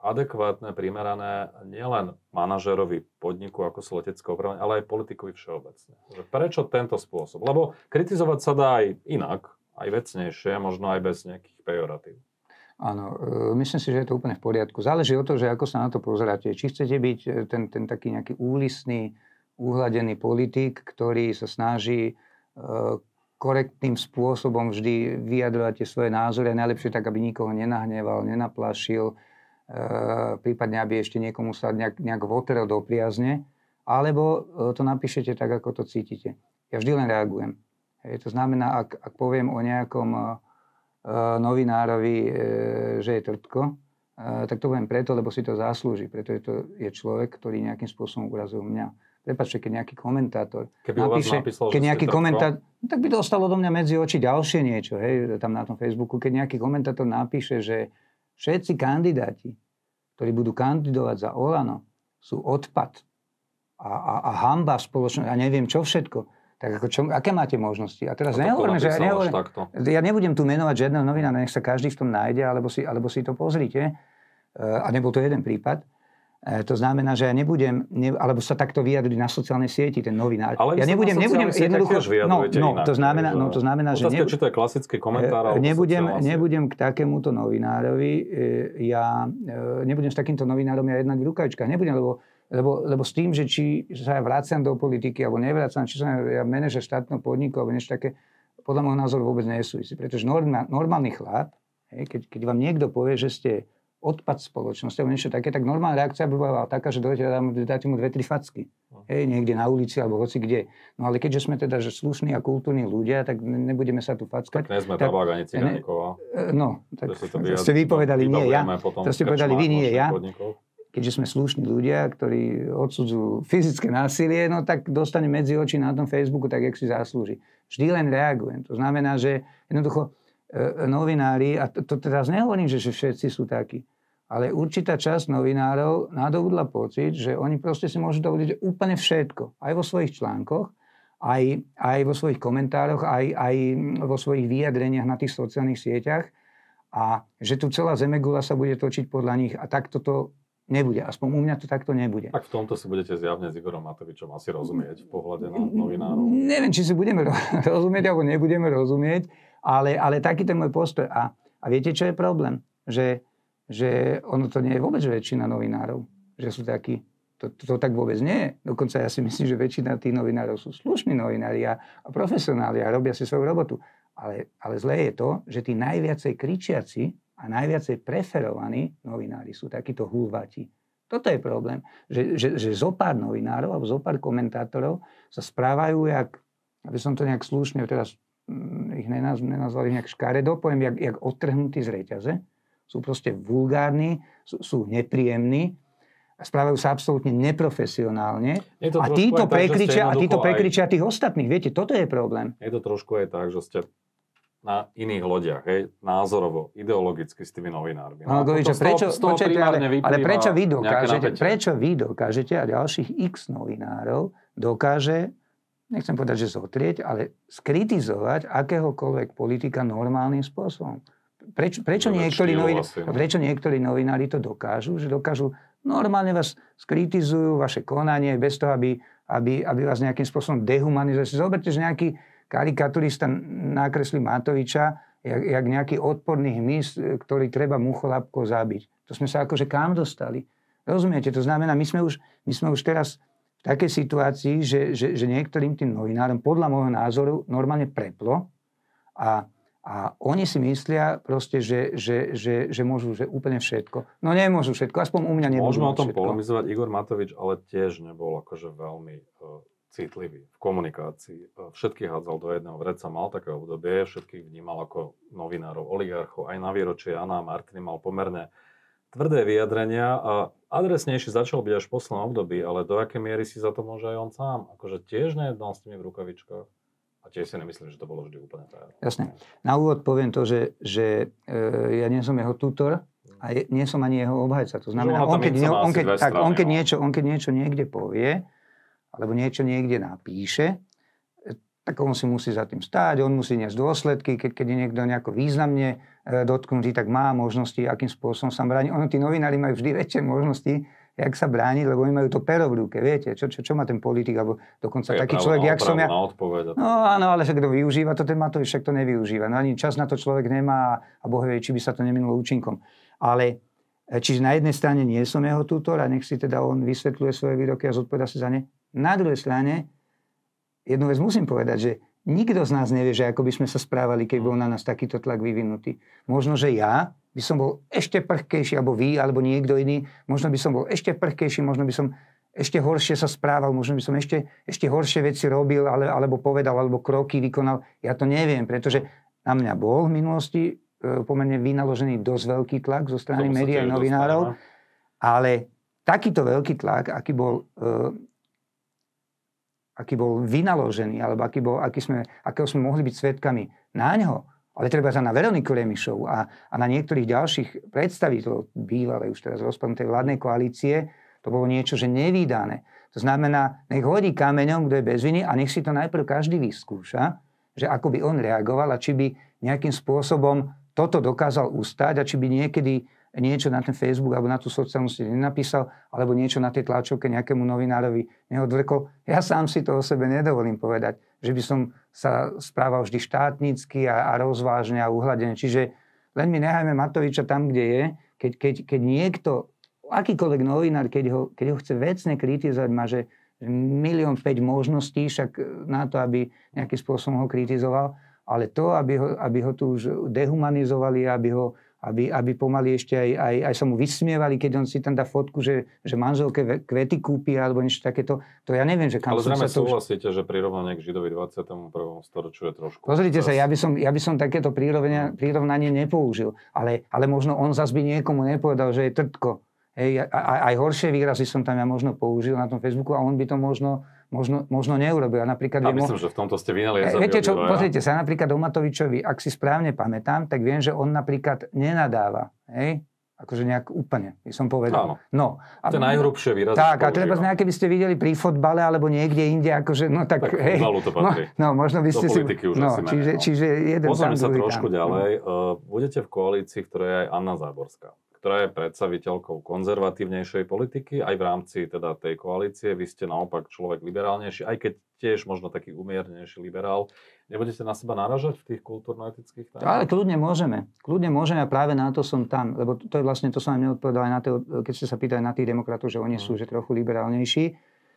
adekvátne, primerané nielen manažerovi podniku, ako sú letecké opravy, ale aj politikovi všeobecne. Že prečo tento spôsob? Lebo kritizovať sa dá aj inak, aj vecnejšie, možno aj bez nejakých pejoratív. Áno, myslím si, že je to úplne v poriadku. Záleží od toho, že ako sa na to pozeráte. Či chcete byť ten taký nejaký úlisný, uhladený politik, ktorý sa snaží korektným spôsobom vždy vyjadrovať tie svoje názory, najlepšie tak, aby nikoho nenahneval, nenaplašil, prípadne, aby ešte niekomu sa nejak votrel do priazne, alebo to napíšete tak, ako to cítite. Ja vždy len reagujem. To znamená, ak poviem o nejakom novinárovi, že je trtko, tak to poviem preto, lebo si to zaslúži. Preto je človek, ktorý nejakým spôsobom urazil mňa. Prepáčte, keď nejaký komentátor napíše, tak by dostal odo mňa medzi oči ďalšie niečo, hej, tam na tom Facebooku. Keď nejaký komentátor napíše, že všetci kandidáti, ktorí budú kandidovať za Olano, sú odpad a hanba spoločnosť a neviem čo všetko, tak aké máte možnosti? A teraz nehovorím, že ja nebudem tu menovať žiadneho novinára, nech sa každý v tom nájde, alebo si to pozrite. A nebol to jeden prípad. To znamená, že ja nebudem, alebo sa takto vyjadriť na sociálnej sieti, ten novinár. Ale ja nebudem jednoducho... To znamená, že... Otázka, či to je klasický komentár, nebudem k takémuto novinárovi, nebudem s takýmto novinárom ja jednať v rukavičkách. Nebudem, lebo s tým, že či sa ja vraciam do politiky, alebo nevraciam, či som ja manažer štátneho podniku, alebo niečo také, podľa môjho názoru vôbec nesúvisí. Pretože normálny chlap, keď vám niekto povie, že ste odpad spoločnosti alebo niečo také, tak normálna reakcia by bola taká, že dáte mu 2-3 facky. Niekde na ulici alebo hoci kde. No ale keďže sme teda že slušní a kultúrni ľudia, tak nebudeme sa tu fackať. Tak nie sme tabák ani cigánikov. No, tak ste vy povedali nie ja. To ste povedali vy nie ja. Keďže sme slušní ľudia, ktorí odsudzujú fyzické násilie, no tak dostane medzi oči na tom Facebooku tak, jak si zaslúži. Vždy len reagujem. To znamená, že jednoducho novinári, a to teraz nehovorím, že všetci sú takí, ale určitá časť novinárov nadobudla pocit, že oni proste si môžu dovoliť úplne všetko. Aj vo svojich článkoch, aj vo svojich komentároch, aj vo svojich vyjadreniach na tých sociálnych sieťach a že tu celá zemegula sa bude točiť podľa nich a takto to nebude. Aspoň u mňa to takto nebude. Tak v tomto si budete zjavne s Igorom Matovičom asi rozumieť v pohľade na novinárov. Neviem, či si budeme rozumieť, alebo nebudeme rozumieť, ale taký ten môj postoj. A viete, čo je problém? Že ono to nie je vôbec väčšina novinárov. Že sú takí. To tak vôbec nie je. Dokonca ja si myslím, že väčšina tých novinárov sú slušní novinári a profesionáli a robia si svoju robotu. Ale zlé je to, že tí najviacej kričiaci a najviacej preferovaní novinári sú takíto hulváti. Toto je problém. Že zopár novinárov alebo zopár komentátorov sa správajú aby som to nejak slušne teraz ich nenazval ich nejak škaredo, poviem, jak odtrhnutí z reťaze. Sú proste vulgárni, sú nepríjemní, správajú sa absolútne neprofesionálne a títo prekričia tých ostatných. Viete, toto je problém. Je to trošku aj tak, že ste na iných lodiach, názorovo, ideologicky s tými novinármi. No, ale prečo vy dokážete a ďalších x novinárov dokáže, nechcem povedať, že zotrieť, ale skritizovať akéhokoľvek politika normálnym spôsobom. Prečo niektorí novinári to dokážu? Že dokážu normálne vás skritizujú, vaše konanie, bez toho, aby vás nejakým spôsobom dehumanizujú. Zoberte, že nejaký karikaturista nakreslí Matoviča, jak nejaký odporný hmyz, ktorý treba mucholapko zabiť. To sme sa akože kam dostali? Rozumiete? To znamená, my sme už teraz v takej situácii, že niektorým tým novinárom, podľa môjho názoru, normálne preplo a oni si myslia proste, že môžu že úplne všetko. No nemôžu všetko, aspoň u mňa nemôžu všetko. Môžeme o tom polemizovať. Igor Matovič ale tiež nebol akože veľmi citlivý v komunikácii. Všetkých hádzal do jedného vreca, mal také obdobie, všetkých vnímal ako novinárov, oligarchov. Aj na výročie Jana a Martiny mal pomerne tvrdé vyjadrenia a adresnejší začal byť až v poslednom období, ale do akej miery si za to môže aj on sám? Akože tiež nejednal s tými v rukavičkách? A tiež si nemyslím, že to bolo vždy úplne tak. Jasne. Na úvod poviem to, že ja nie som jeho tutor a nie som ani jeho obhajca. To znamená, on keď niečo niekde povie, alebo niečo niekde napíše, tak tak on si musí za tým stáť, on musí niesť dôsledky, keď je niekto nejako významne dotknutý, tak má možnosti, akým spôsobom sa bráni. Tí novinári majú vždy väčšie možnosti, jak sa brániť, lebo oni majú to pero v ruke, viete, čo má ten politik, alebo dokonca taký človek, jak som ja. No áno, ale však kto využíva to, ten Matovič však to nevyužíva. No ani čas na to človek nemá a Boh vie, či by sa to neminulo účinkom. Ale čiže na jednej strane nie som jeho tutor a nech si teda on vysvetľuje svoje výroky a zodpovedá sa za ne. Na druhej strane jednu vec musím povedať, že nikto z nás nevie, že ako by sme sa správali, keď bol na nás takýto tlak vyvinutý. Možno, že ja by som bol ešte prchkejší, alebo vy, alebo niekto iný, možno by som bol ešte prchkejší, možno by som ešte horšie sa správal, možno by som ešte horšie veci robil, alebo povedal, alebo kroky vykonal. Ja to neviem, pretože na mňa bol v minulosti pomerne vynaložený dosť veľký tlak zo strany médií a novinárov, ale takýto veľký tlak, aký bol vynaložený, alebo akého sme mohli byť svedkami na ňo, ale treba sa na Veroniku Remišovú a na niektorých ďalších predstaviteľov bývalej už teraz rozpadnutej vládnej koalície, to bolo niečo, že nevídané. To znamená, nech hodí kameňom, kto je bez viny a nech si to najprv každý vyskúša, že ako by on reagoval a či by nejakým spôsobom toto dokázal ustať a či by niekedy niečo na ten Facebook alebo na tú sociálnu sieť nenapísal, alebo niečo na tej tlačovke nejakému novinárovi neodvrkol. Ja sám si to o sebe nedovolím povedať, že by som sa správal vždy štátnicky a rozvážne a uhladene. Čiže len mi nechajme Matoviča tam, kde je. Keď niekto, akýkoľvek novinár, keď ho chce vecne kritizovať, má že 1,5 milión možností však na to, aby nejakým spôsobom ho kritizoval, ale to, aby ho tu už dehumanizovali, aby pomaly ešte aj sa mu vysmievali, keď on si tam dá fotku, že manželke kvety kúpi alebo niečo takéto. To ja neviem, že kam ale som sa to... Ale zrejme súhlasíte, že prirovnanie k Židovi 21. storočiu je trošku... Pozrite sa, ja by som takéto prirovnanie nepoužil. Ale možno on zase by niekomu nepovedal, že je trtko. Hej, aj horšie výrazy som tam ja možno použil na tom Facebooku a on by to možno neurobil. Napríklad myslím, že v tomto ste vynali. Viete čo, pozrite sa, napríklad o Matovičovi, ak si správne pamätám, tak viem, že on napríklad nenadáva. Hej? Akože nejak úplne, by som povedal. Áno. No, to je najhrubšie výrazy. Tak, a treba nejaké by ste videli pri fotbale alebo niekde inde, akože, no tak hej. To patrí. No, možno by ste do politiky už asi menej. Čiže jeden pozrieme sa trošku tam. ďalej. Budete v koalícii, v ktorej je aj Anna Záborská, ktorá je predstaviteľkou konzervatívnejšej politiky, aj v rámci teda tej koalície. Vy ste naopak človek liberálnejší, aj keď tiež možno taký umiernejší liberál. Nebudete na seba naražať v tých kultúrno-etických témach? Ale kľudne môžeme a práve na to som tam, lebo to je vlastne, to som vám neodpovedal aj na to, keď ste sa pýtali na tých demokratov, že oni sú že trochu liberálnejší.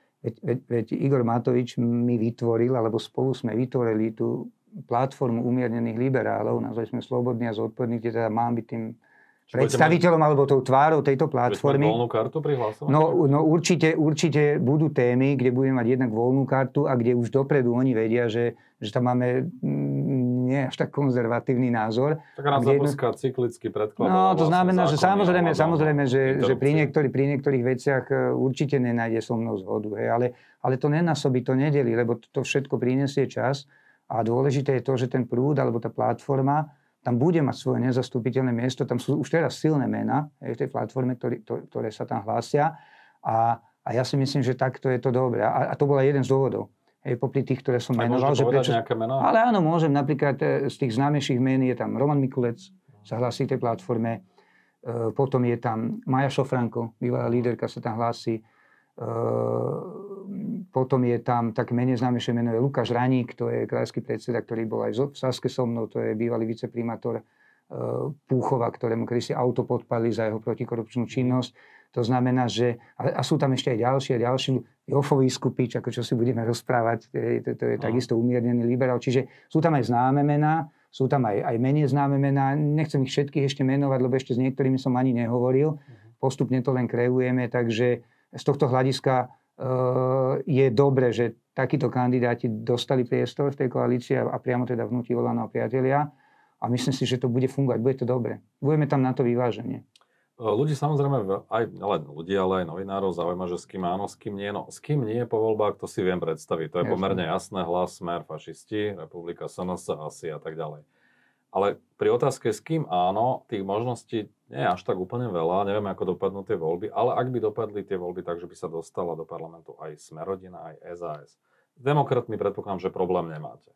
Veď Igor Matovič mi vytvoril, alebo spolu sme vytvorili tú platformu umiernených liberálov, nazvali sme Slobodný a zodpovedný, kde teda mám byť tým predstaviteľom alebo tou tvárou tejto platformy. Voľnú kartu pri hlasovaní? No určite budú témy, kde budeme mať jednak voľnú kartu a kde už dopredu oni vedia, že tam máme nie až tak konzervatívny názor. Taká Záborská cyklicky predkladala. No to znamená, že samozrejme, že pri niektorých veciach určite nenájde so mnou zhodu. Hej, ale to nenásobí, to nedeli, lebo to všetko prinesie čas a dôležité je to, že ten prúd alebo tá platforma tam bude mať svoje nezastupiteľné miesto. Tam sú už teraz silné mená v tej platforme, ktoré sa tam hlásia. A ja si myslím, že takto je to dobré. A to bol aj jeden z dôvodov. Popri tých, ktoré som menoval. Môžete povedať nejaké mená? Ale áno, môžem. Napríklad z tých známejších men je tam Roman Mikulec, sa hlási tej platforme. Potom je tam Maja Šofranko, bývalá líderka, sa tam hlási. Potom je tam také menej známejšie meno je Lukáš Raník, to je krajský predseda, ktorý bol aj v Saske so mnou, to je bývalý viceprimátor Púchova, ktorému kedysi auto podpalili za jeho protikorupčnú činnosť. To znamená, že... A sú tam ešte aj ďalší Jofový Skupič, ako čo si budeme rozprávať, to je takisto umiernený liberál. Čiže sú tam aj známe mená, sú tam aj menej známe mená. Nechcem ich všetkých ešte menovať, lebo ešte s niektorými som ani nehovoril. Postupne to len kreujeme, takže z tohto hľadiska je dobre, že takíto kandidáti dostali priestor v tej koalícii a priamo teda vnúti Olano a priatelia. A myslím si, že to bude fungovať, bude to dobre. Budeme tam na to vyváženie. Ľudí samozrejme, aj len ľudí, ale aj novinárov zaujíma, že s kým áno, s kým nie. No, s kým nie po voľbách, to si viem predstaviť. To je pomerne jasné. Hlas, Smer, fašisti, Republika, SNS, asi a tak ďalej. Ale pri otázke, s kým áno, tých možností nie je až tak úplne veľa. Nevieme, ako dopadnú tie voľby. Ale ak by dopadli tie voľby tak, že by sa dostala do parlamentu aj Smer-rodina, aj SAS, S demokratmi predpokladám, že problém nemáte.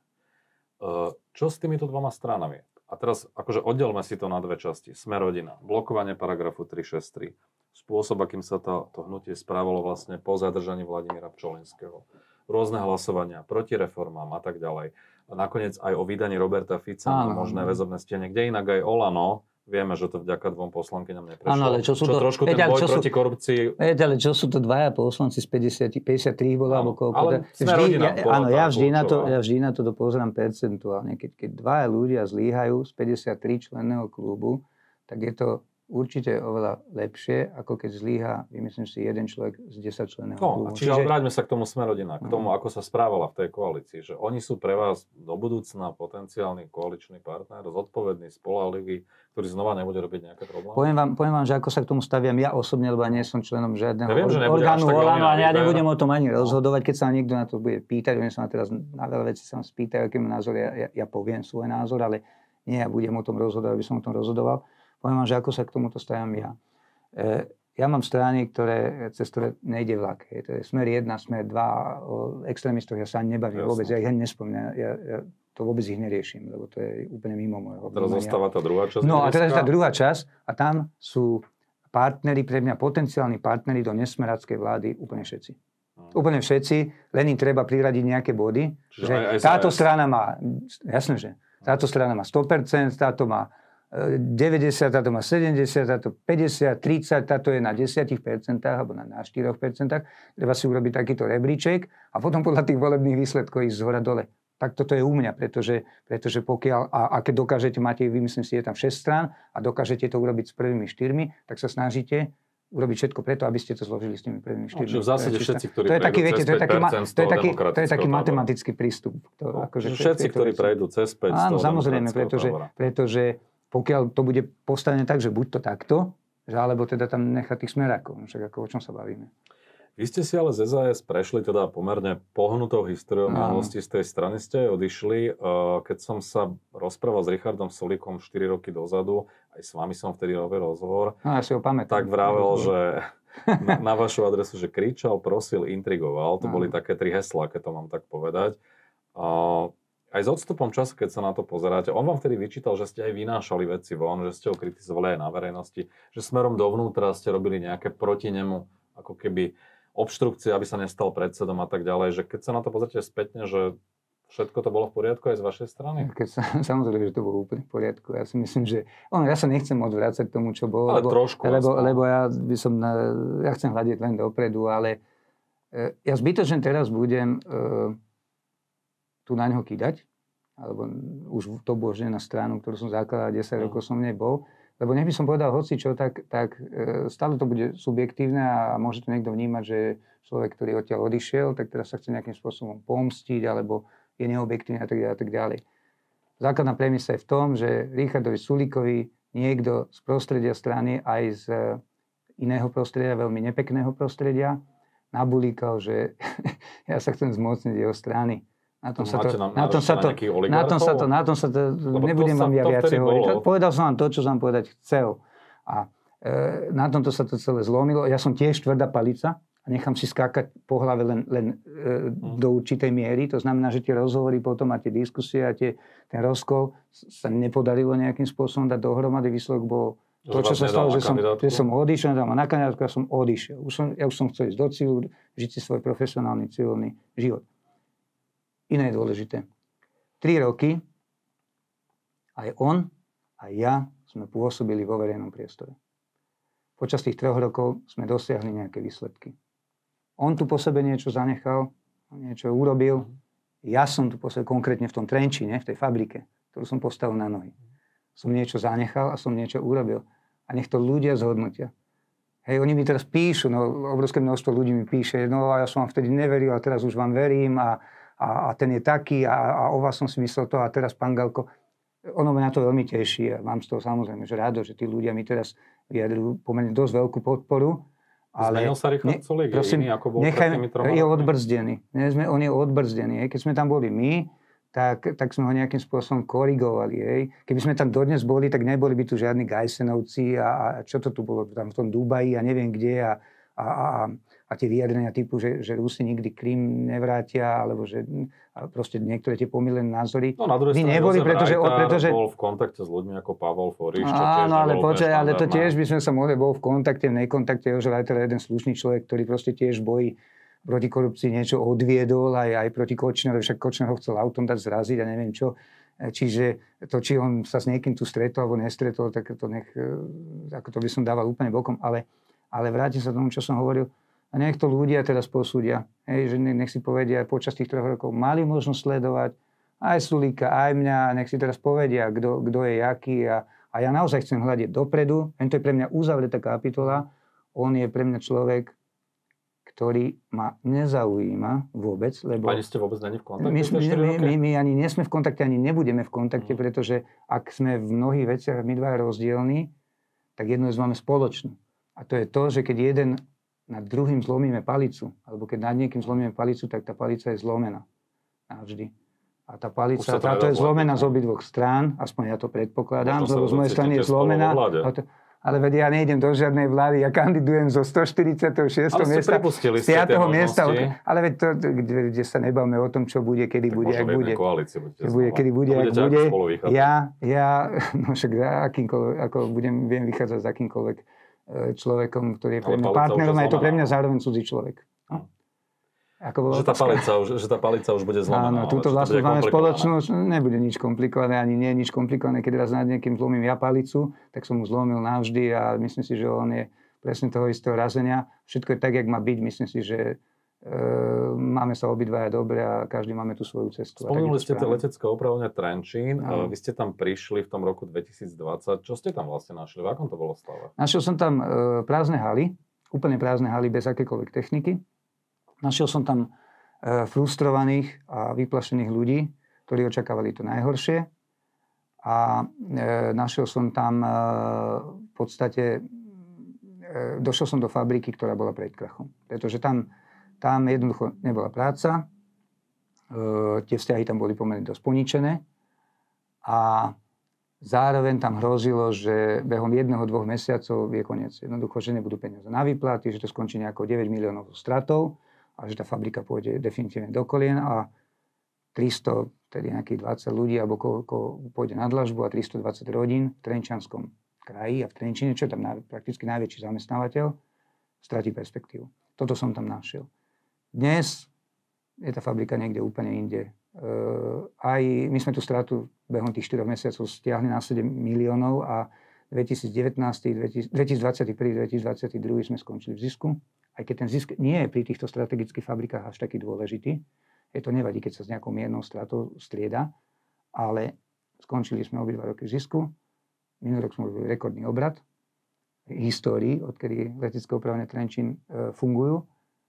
Čo s týmito dvoma stranami? A teraz akože oddelme si to na dve časti. Sme rodina, blokovanie paragrafu 363, spôsob, akým sa to hnutie správalo vlastne po zadržaní Vladimíra Pčolinského, rôzne hlasovania proti reformám a tak ďalej. A nakoniec aj o vydaní Roberta Fica na možné väzobné stiene, kde inak aj Olano, vieme, že to vďaka dvom poslankyňam neprešlo. Áno, ale čo sú to... trošku ten boj proti korupcii... Ale čo sú to dvaja poslanci z 53 bolo, alebo koľko? Ale sme rodina. Áno, ja vždy na to pozerám percentuálne. Keď dvaja ľudia zlíhajú z 53 členného klubu, tak je to určite oveľa lepšie, ako keď zlíha, vymyslím si, jeden človek z 10 členného klubu. Čiže vráťme sa k tomu Sme rodina, k tomu, ako sa správala v tej koalícii. Že oni sú pre vás do budúcna potenciálny koaličný partner, zodpovedný, spoľahlivý, ktorý znova nebude robiť nejaké problémy. Poviem vám, že ako sa k tomu staviam ja osobne, lebo ja nie som členom žiadneho orgánu Olano a ja nebudem o tom ani rozhodovať. Keď sa niekto na to bude pýtať, oni sa ma teraz na veľa vecí sa ma spýtajú, aký mám názor, ja poviem svoj názor, ale nie ja budem o tom rozhodovať, aby som o tom rozhodoval. Poviem vám, že ako sa k tomuto stavím ja. Ja mám strany, cez ktoré nejde vlak. To je Smer 1, Smer 2, o extrémistoch ja sa ani nebavím vôbec, ja ich ani nespomínam. Ja to vôbec ich neriešim, lebo to je úplne mimo môjho. Teraz zostáva tá druhá časť. No a teraz je tá druhá časť a tam sú partneri, pre mňa potenciálni partneri do nesmeráckej vlády úplne všetci. Úplne všetci, len im treba priradiť nejaké body. Že táto strana má, jasné, že táto strana má 100%, táto má 90, táto má 70, táto 50, 30, táto je na 10% alebo na 4%. Treba si urobiť takýto rebríček a potom podľa tých volebných výsledkov ísť z hora dole. Tak toto je u mňa, pretože pokiaľ, a keď dokážete, vymyslím si, je tam 6 strán a dokážete to urobiť s prvými 4, tak sa snažíte urobiť všetko preto, aby ste to zložili s tými prvými 4. Čiže v zásade všetci, ktorí prejdú cez 5%, to je taký matematický prístup. Všetci, ktorí prejdú cez 5%. Áno, samozrejme, pretože pokiaľ to bude postavené tak, že buď to takto, že alebo teda tam nechať tých smerákov. Však ako o čom sa bavíme. Vy ste si ale z SAS prešli teda pomerne pohnutou históriou minulosti, z tej strany ste odišli. Keď som sa rozprával s Richardom Sulíkom 4 roky dozadu, aj s vami som vtedy robil rozhovor, ja si ho pamätám, tak vravel, že na vašu adresu, že kričal, prosil, intrigoval. To boli také 3 heslá, keď to mám tak povedať. Aj s odstupom času, keď sa na to pozeráte, on vám vtedy vyčítal, že ste aj vynášali veci von, že ste ho kritizovali aj na verejnosti, že smerom dovnútra ste robili nejaké proti nemu, ako keby obštrukcie, aby sa nestal predsedom a tak ďalej, že keď sa na to pozrite spätne, že všetko to bolo v poriadku aj z vašej strany? Samozrejme, že to bolo úplne v poriadku. Ja si myslím, že ja sa nechcem odvrácať k tomu, čo bolo, ale lebo ja chcem hľadiť len dopredu, ale ja zbytočne teraz budem tu na ňo kýdať, alebo už to božne na stranu, ktorú som zakladal, 10 rokov som nebol, lebo nech by som povedal hocičo, tak stále to bude subjektívne a môže to niekto vnímať, že človek, ktorý odtiaľ odišiel, tak teraz sa chce nejakým spôsobom pomstiť, alebo je neobjektívny a tak ďalej. Základná premisa je v tom, že Richardovi Sulíkovi niekto z prostredia strany aj z iného prostredia, veľmi nepekného prostredia, nabulíkal, že ja sa chcem zmocniť jeho strany. Na tom sa to, nebudem vám ja viacej hovoriť. Povedal som vám to, čo som povedať chcel. A na tomto sa to celé zlomilo. Ja som tiež tvrdá palica a nechám si skákať po hlave len do určitej miery. To znamená, že tie rozhovory potom a tie diskusie a ten rozkol sa nepodarilo nejakým spôsobom dať dohromady. Výsledok bol to, čo sa stalo, že som odišiel na kandidátku a som odišiel. Ja už som chcel ísť do civilu, žiť si svoj profesionálny civilný život. Iné je dôležité. 3 roky aj on, aj ja sme pôsobili vo verejnom priestore. Počas tých 3 rokov sme dosiahli nejaké výsledky. On tu po sebe niečo zanechal, niečo urobil. Ja som tu po sebe, konkrétne v tom Trenčíne, v tej fabrike, ktorú som postavil na nohy. Som niečo zanechal a som niečo urobil. A nech to ľudia zhodnotia. Hej, oni mi teraz píšu, obrovské množstvo ľudí mi píše, a ja som vám vtedy neveril a teraz už vám verím a ten je taký a o vás som si myslel to a teraz pán Galko, ono mňa to veľmi teší a mám z toho samozrejme, že rádo, že tí ľudia mi teraz vyjadrujú pomerne dosť veľkú podporu. Ale zmenil sa Richard Sulík, je iný ako bol pred tými 3 rokmi? Je odbrzdený. On je odbrzdený. Keď sme tam boli my, tak sme ho nejakým spôsobom korigovali. Keby sme tam dodnes boli, tak neboli by tu žiadni Gajsenovci a čo to tu bolo tam v tom Dubaji a neviem kde a a tie vyjadrenia typu, že Rusi nikdy Krym nevrátia, alebo že proste niektoré tie pomýlené názory No na druhej by strane neboli, pretože bol v kontakte s ľuďmi ako Pavol Foriš, čo tiež áno, ale počkaj, ale to tiež by sme sa mohli, bol v kontakte, v nekontakte, Jožo Reiter je jeden slušný človek, ktorý proste tiež bojí proti korupcii niečo odviedol, aj proti Kočnerovi, však Kočner ho chcel autom dať zraziť a neviem čo. Čiže to, či on sa s niekým tu stretol alebo nestretol, tak to nech, ako to by som dával úplne bokom, ale vrátim sa k tomu, čo som hovoril, a nech to ľudia teraz posúdia, že nech si povedia počas tých 3 rokov, mali možnosť sledovať aj Sulíka, aj mňa, nech si teraz povedia, kto je jaký a ja naozaj chcem hľadiť dopredu, to je pre mňa uzavretá kapitola, on je pre mňa človek, ktorý ma nezaujíma vôbec, lebo... Pani ste vôbec není v kontakte? My ani nie sme v kontakte, ani nebudeme v kontakte, pretože ak sme v mnohých veciach my dva rozdielní, tak jednu vec máme spoločnú. A to je to, že keď jeden nad druhým zlomíme palicu, alebo keď nad niekým zlomíme palicu, tak tá palica je zlomená. Navždy. A tá palica, táto je zlomená z obidvoch strán, aspoň ja to predpokladám, lebo z mojej strany je zlomená. Ale veď ja nejdem do žiadnej vlády, ja kandidujem zo 146. miesta, z 5. miesta. Ale veď to, kde sa nebavme o tom, čo bude, kedy bude, ak bude. Kedy bude, ak bude. Ja no však viem vychádzať s akýmkoľvek človekom, ktorý je pre mňa partnerom, a je to pre mňa zároveň cudzí človek. Že tá palica už bude zlomená. Áno, túto vlastne máme spoločnosť, nebude nič komplikované, ani nie je nič komplikované. Keď raz nad niekým zlomím ja palicu, tak som mu zlomil navždy a myslím si, že on je presne toho istého razenia. Všetko je tak, jak má byť. Myslím si, že máme sa obidvaja dobre a každý máme tú svoju cestu. Spomínali ste to letecké opravovanie Trenčín. Vy ste tam prišli v tom roku 2020. Čo ste tam vlastne našli? V akom to bolo stave? Našiel som tam prázdne haly, úplne prázdne haly bez akékoľvek techniky. Našiel som tam frustrovaných a vyplašených ľudí, ktorí očakávali to najhoršie. A našiel som tam v podstate, došiel som do fabriky, ktorá bola pred krachom. Pretože tam jednoducho nebola práca, tie vzťahy tam boli pomerne dosť poničené a zároveň tam hrozilo, že behom 1-2 mesiacov je koniec. Jednoducho, že nebudú peniaze na výplaty, že to skončí nejakou 9 miliónov stratou a že tá fabrika pôjde definitívne do kolien a 300, tedy nejakých 20 ľudí, alebo koľko pôjde na dlažbu a 320 rodín v Trenčianskom kraji a v Trenčine, čo je tam prakticky najväčší zamestnávateľ, stratí perspektívu. Toto som tam našiel. Dnes je tá fabrika niekde úplne inde. Aj my sme tú stratu behom tých 4 mesiacov stiahli na 7 miliónov a 2019, 2021, 2022 sme skončili v zisku. Aj keď ten zisk nie je pri týchto strategických fabrikách až taký dôležitý, to nevadí, keď sa s nejakou miernou stratou strieda, ale skončili sme obidva roky v zisku. Minulý rok sme robili rekordný obrat v histórii, odkedy letecké opravné Trenčín fungujú.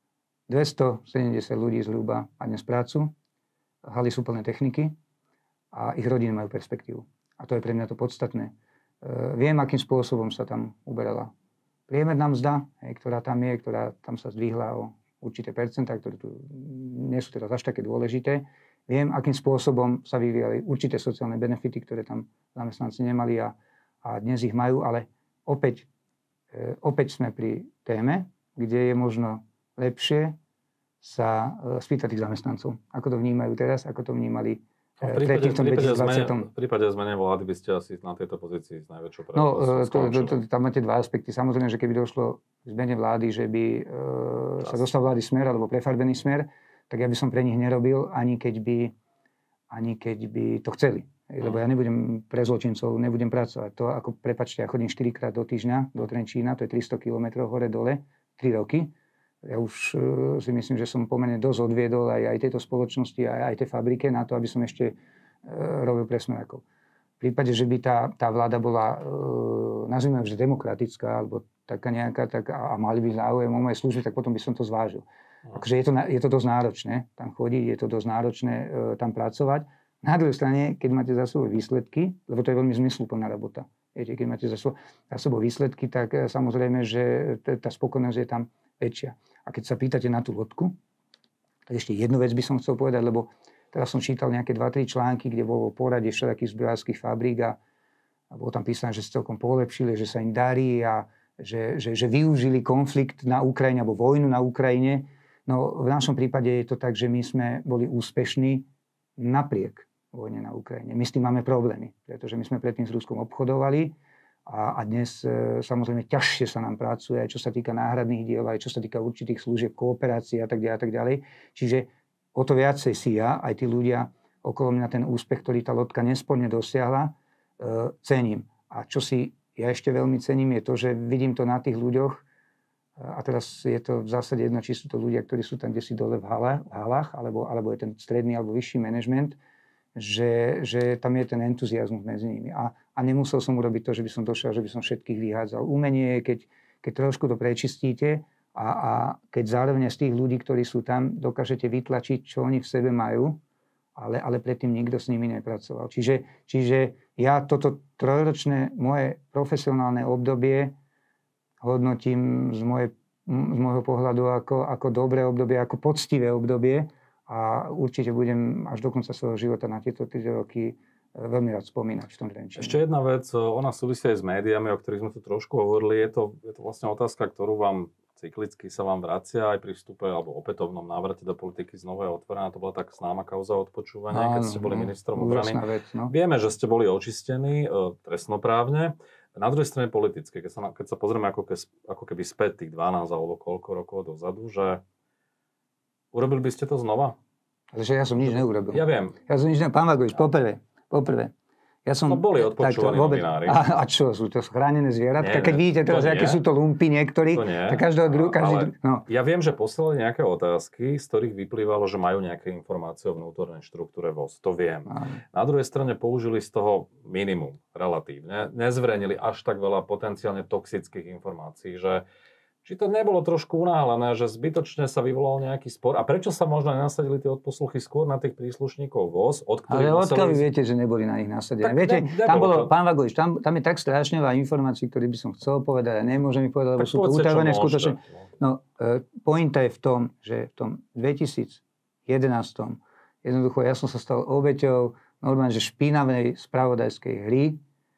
270 ľudí zhruba má dnes prácu, haly sú plné techniky a ich rodiny majú perspektívu. A to je pre mňa to podstatné. Viem, akým spôsobom sa tam uberala priemerná mzda, ktorá tam sa zdvihla o určité percentá, ktoré tu nie sú teraz až také dôležité. Viem, akým spôsobom sa vyvíjali určité sociálne benefity, ktoré tam zamestnanci nemali a dnes ich majú, ale opäť sme pri téme, kde je možno lepšie sa spýtať tých zamestnancov. Ako to vnímajú teraz, ako to vnímali predtým v tom 2020. V prípade zmene vlády by ste asi na tejto pozícii s najväčšou pravdou tam máte dva aspekty. Samozrejme, že keby došlo k zmene vlády, že by sa dostal vlády Smer alebo prefarbený Smer, tak ja by som pre nich nerobil, ani keď by to chceli. Lebo ja nebudem pre zločincov, nebudem pracovať. To ako, prepáčte, ja chodím 4-krát do týždňa do Trenčína, to je 300 km hore-dole, 3 roky. Ja už si myslím, že som pomerne dosť odviedol aj tejto spoločnosti, aj tej fabrike na to, aby som ešte robil pre Smerákov. V prípade, že by tá vláda bola, nazvime že demokratická, alebo taká nejaká, a mali by záujem o moje služby, tak potom by som to zvážil. Takže je to dosť náročné tam chodiť, je to dosť náročné tam pracovať. Na druhej strane, keď máte za sebou výsledky, lebo to je veľmi zmysluplná robota. Viete, keď máte za sebou výsledky, tak samozrejme, že tá spokojnosť je tam väčšia. A keď sa pýtate na tú lodku, tak ešte jednu vec by som chcel povedať, lebo teraz som čítal nejaké 2-3 články, kde bolo poradie všetkých zbrojárskych fabrík a bolo tam písané, že sa celkom polepšili, že sa im darí a že využili konflikt na Ukrajine alebo vojnu na Ukrajine. No v našom prípade je to tak, že my sme boli úspešní napriek vojne na Ukrajine. My s tým máme problémy, pretože my sme predtým s Ruskom obchodovali a dnes samozrejme ťažšie sa nám pracuje, aj čo sa týka náhradných diel, aj čo sa týka určitých služieb, kooperácií a tak ďalej. Čiže o to viacej si ja, aj tí ľudia okolo mňa ten úspech, ktorý tá loďka nesporne dosiahla, cením. A čo si ja ešte veľmi cením, je to, že vidím to na tých ľuďoch, a teraz je to v zásade jedno, či sú to ľudia, ktorí sú tam kdesi dole v halách, alebo je ten stredný alebo vyšší manažment, že tam je ten entuziazmus medzi nimi. A nemusel som urobiť to, že by som došiel, že by som všetkých vyhádzal. Umenie je, keď trošku to prečistíte a keď zároveň z tých ľudí, ktorí sú tam, dokážete vytlačiť, čo oni v sebe majú, ale predtým nikto s nimi nepracoval. Čiže ja toto trojročné moje profesionálne obdobie hodnotím z môjho pohľadu ako dobré obdobie, ako poctivé obdobie a určite budem až do konca svojho života na tieto 3 roky veľmi rád spomínať v tom Trenčíne. Ešte jedna vec, ona súvisí aj s médiami, o ktorých sme tu trošku hovorili. Je to vlastne otázka, ktorú vám cyklicky sa vám vracia aj pri vstupe alebo opätovnom návrate do politiky znova je otvorená. To bola tak známa kauza odpočúvania, keď ste boli ministrom obrany. Vieme, že ste boli očistení trestnoprávne. Na druhej strane politické, keď sa pozrieme ako keby späť tých 12 alebo koľko rokov dozadu, že urobili by ste to znova? Ale že ja som nič neurobil. Ja viem. Ja som nič neurobil. Pán Vagovič, poprvé. Ja som, no boli odpočúvaní novinári. A čo, sú to chránené zvieratka? Keď vidíte teraz, aké sú to lumpy niektorí, tak každý no. Ja viem, že poslali nejaké otázky, z ktorých vyplývalo, že majú nejaké informácie o vnútornej štruktúre VOS. To viem. Na druhej strane použili z toho minimum, relatívne. Nezverejnili až tak veľa potenciálne toxických informácií, že či to nebolo trošku unáhlené, že zbytočne sa vyvolal nejaký spor. A prečo sa možno nenasadili tie odposluchy skôr na tých príslušníkov VOS, od ktorých ale odkiaľ viete, že neboli na nich nasadené? Viete, tam bolo, pán Vagovič, tam je tak strašne veľa informácií, ktoré by som chcel povedať a nemôžem ich povedať, lebo sú to utajené skutočne. No, pointa je v tom, že v tom 2011 jednoducho ja som sa stal obeťou normálne, že špinavej spravodajskej hry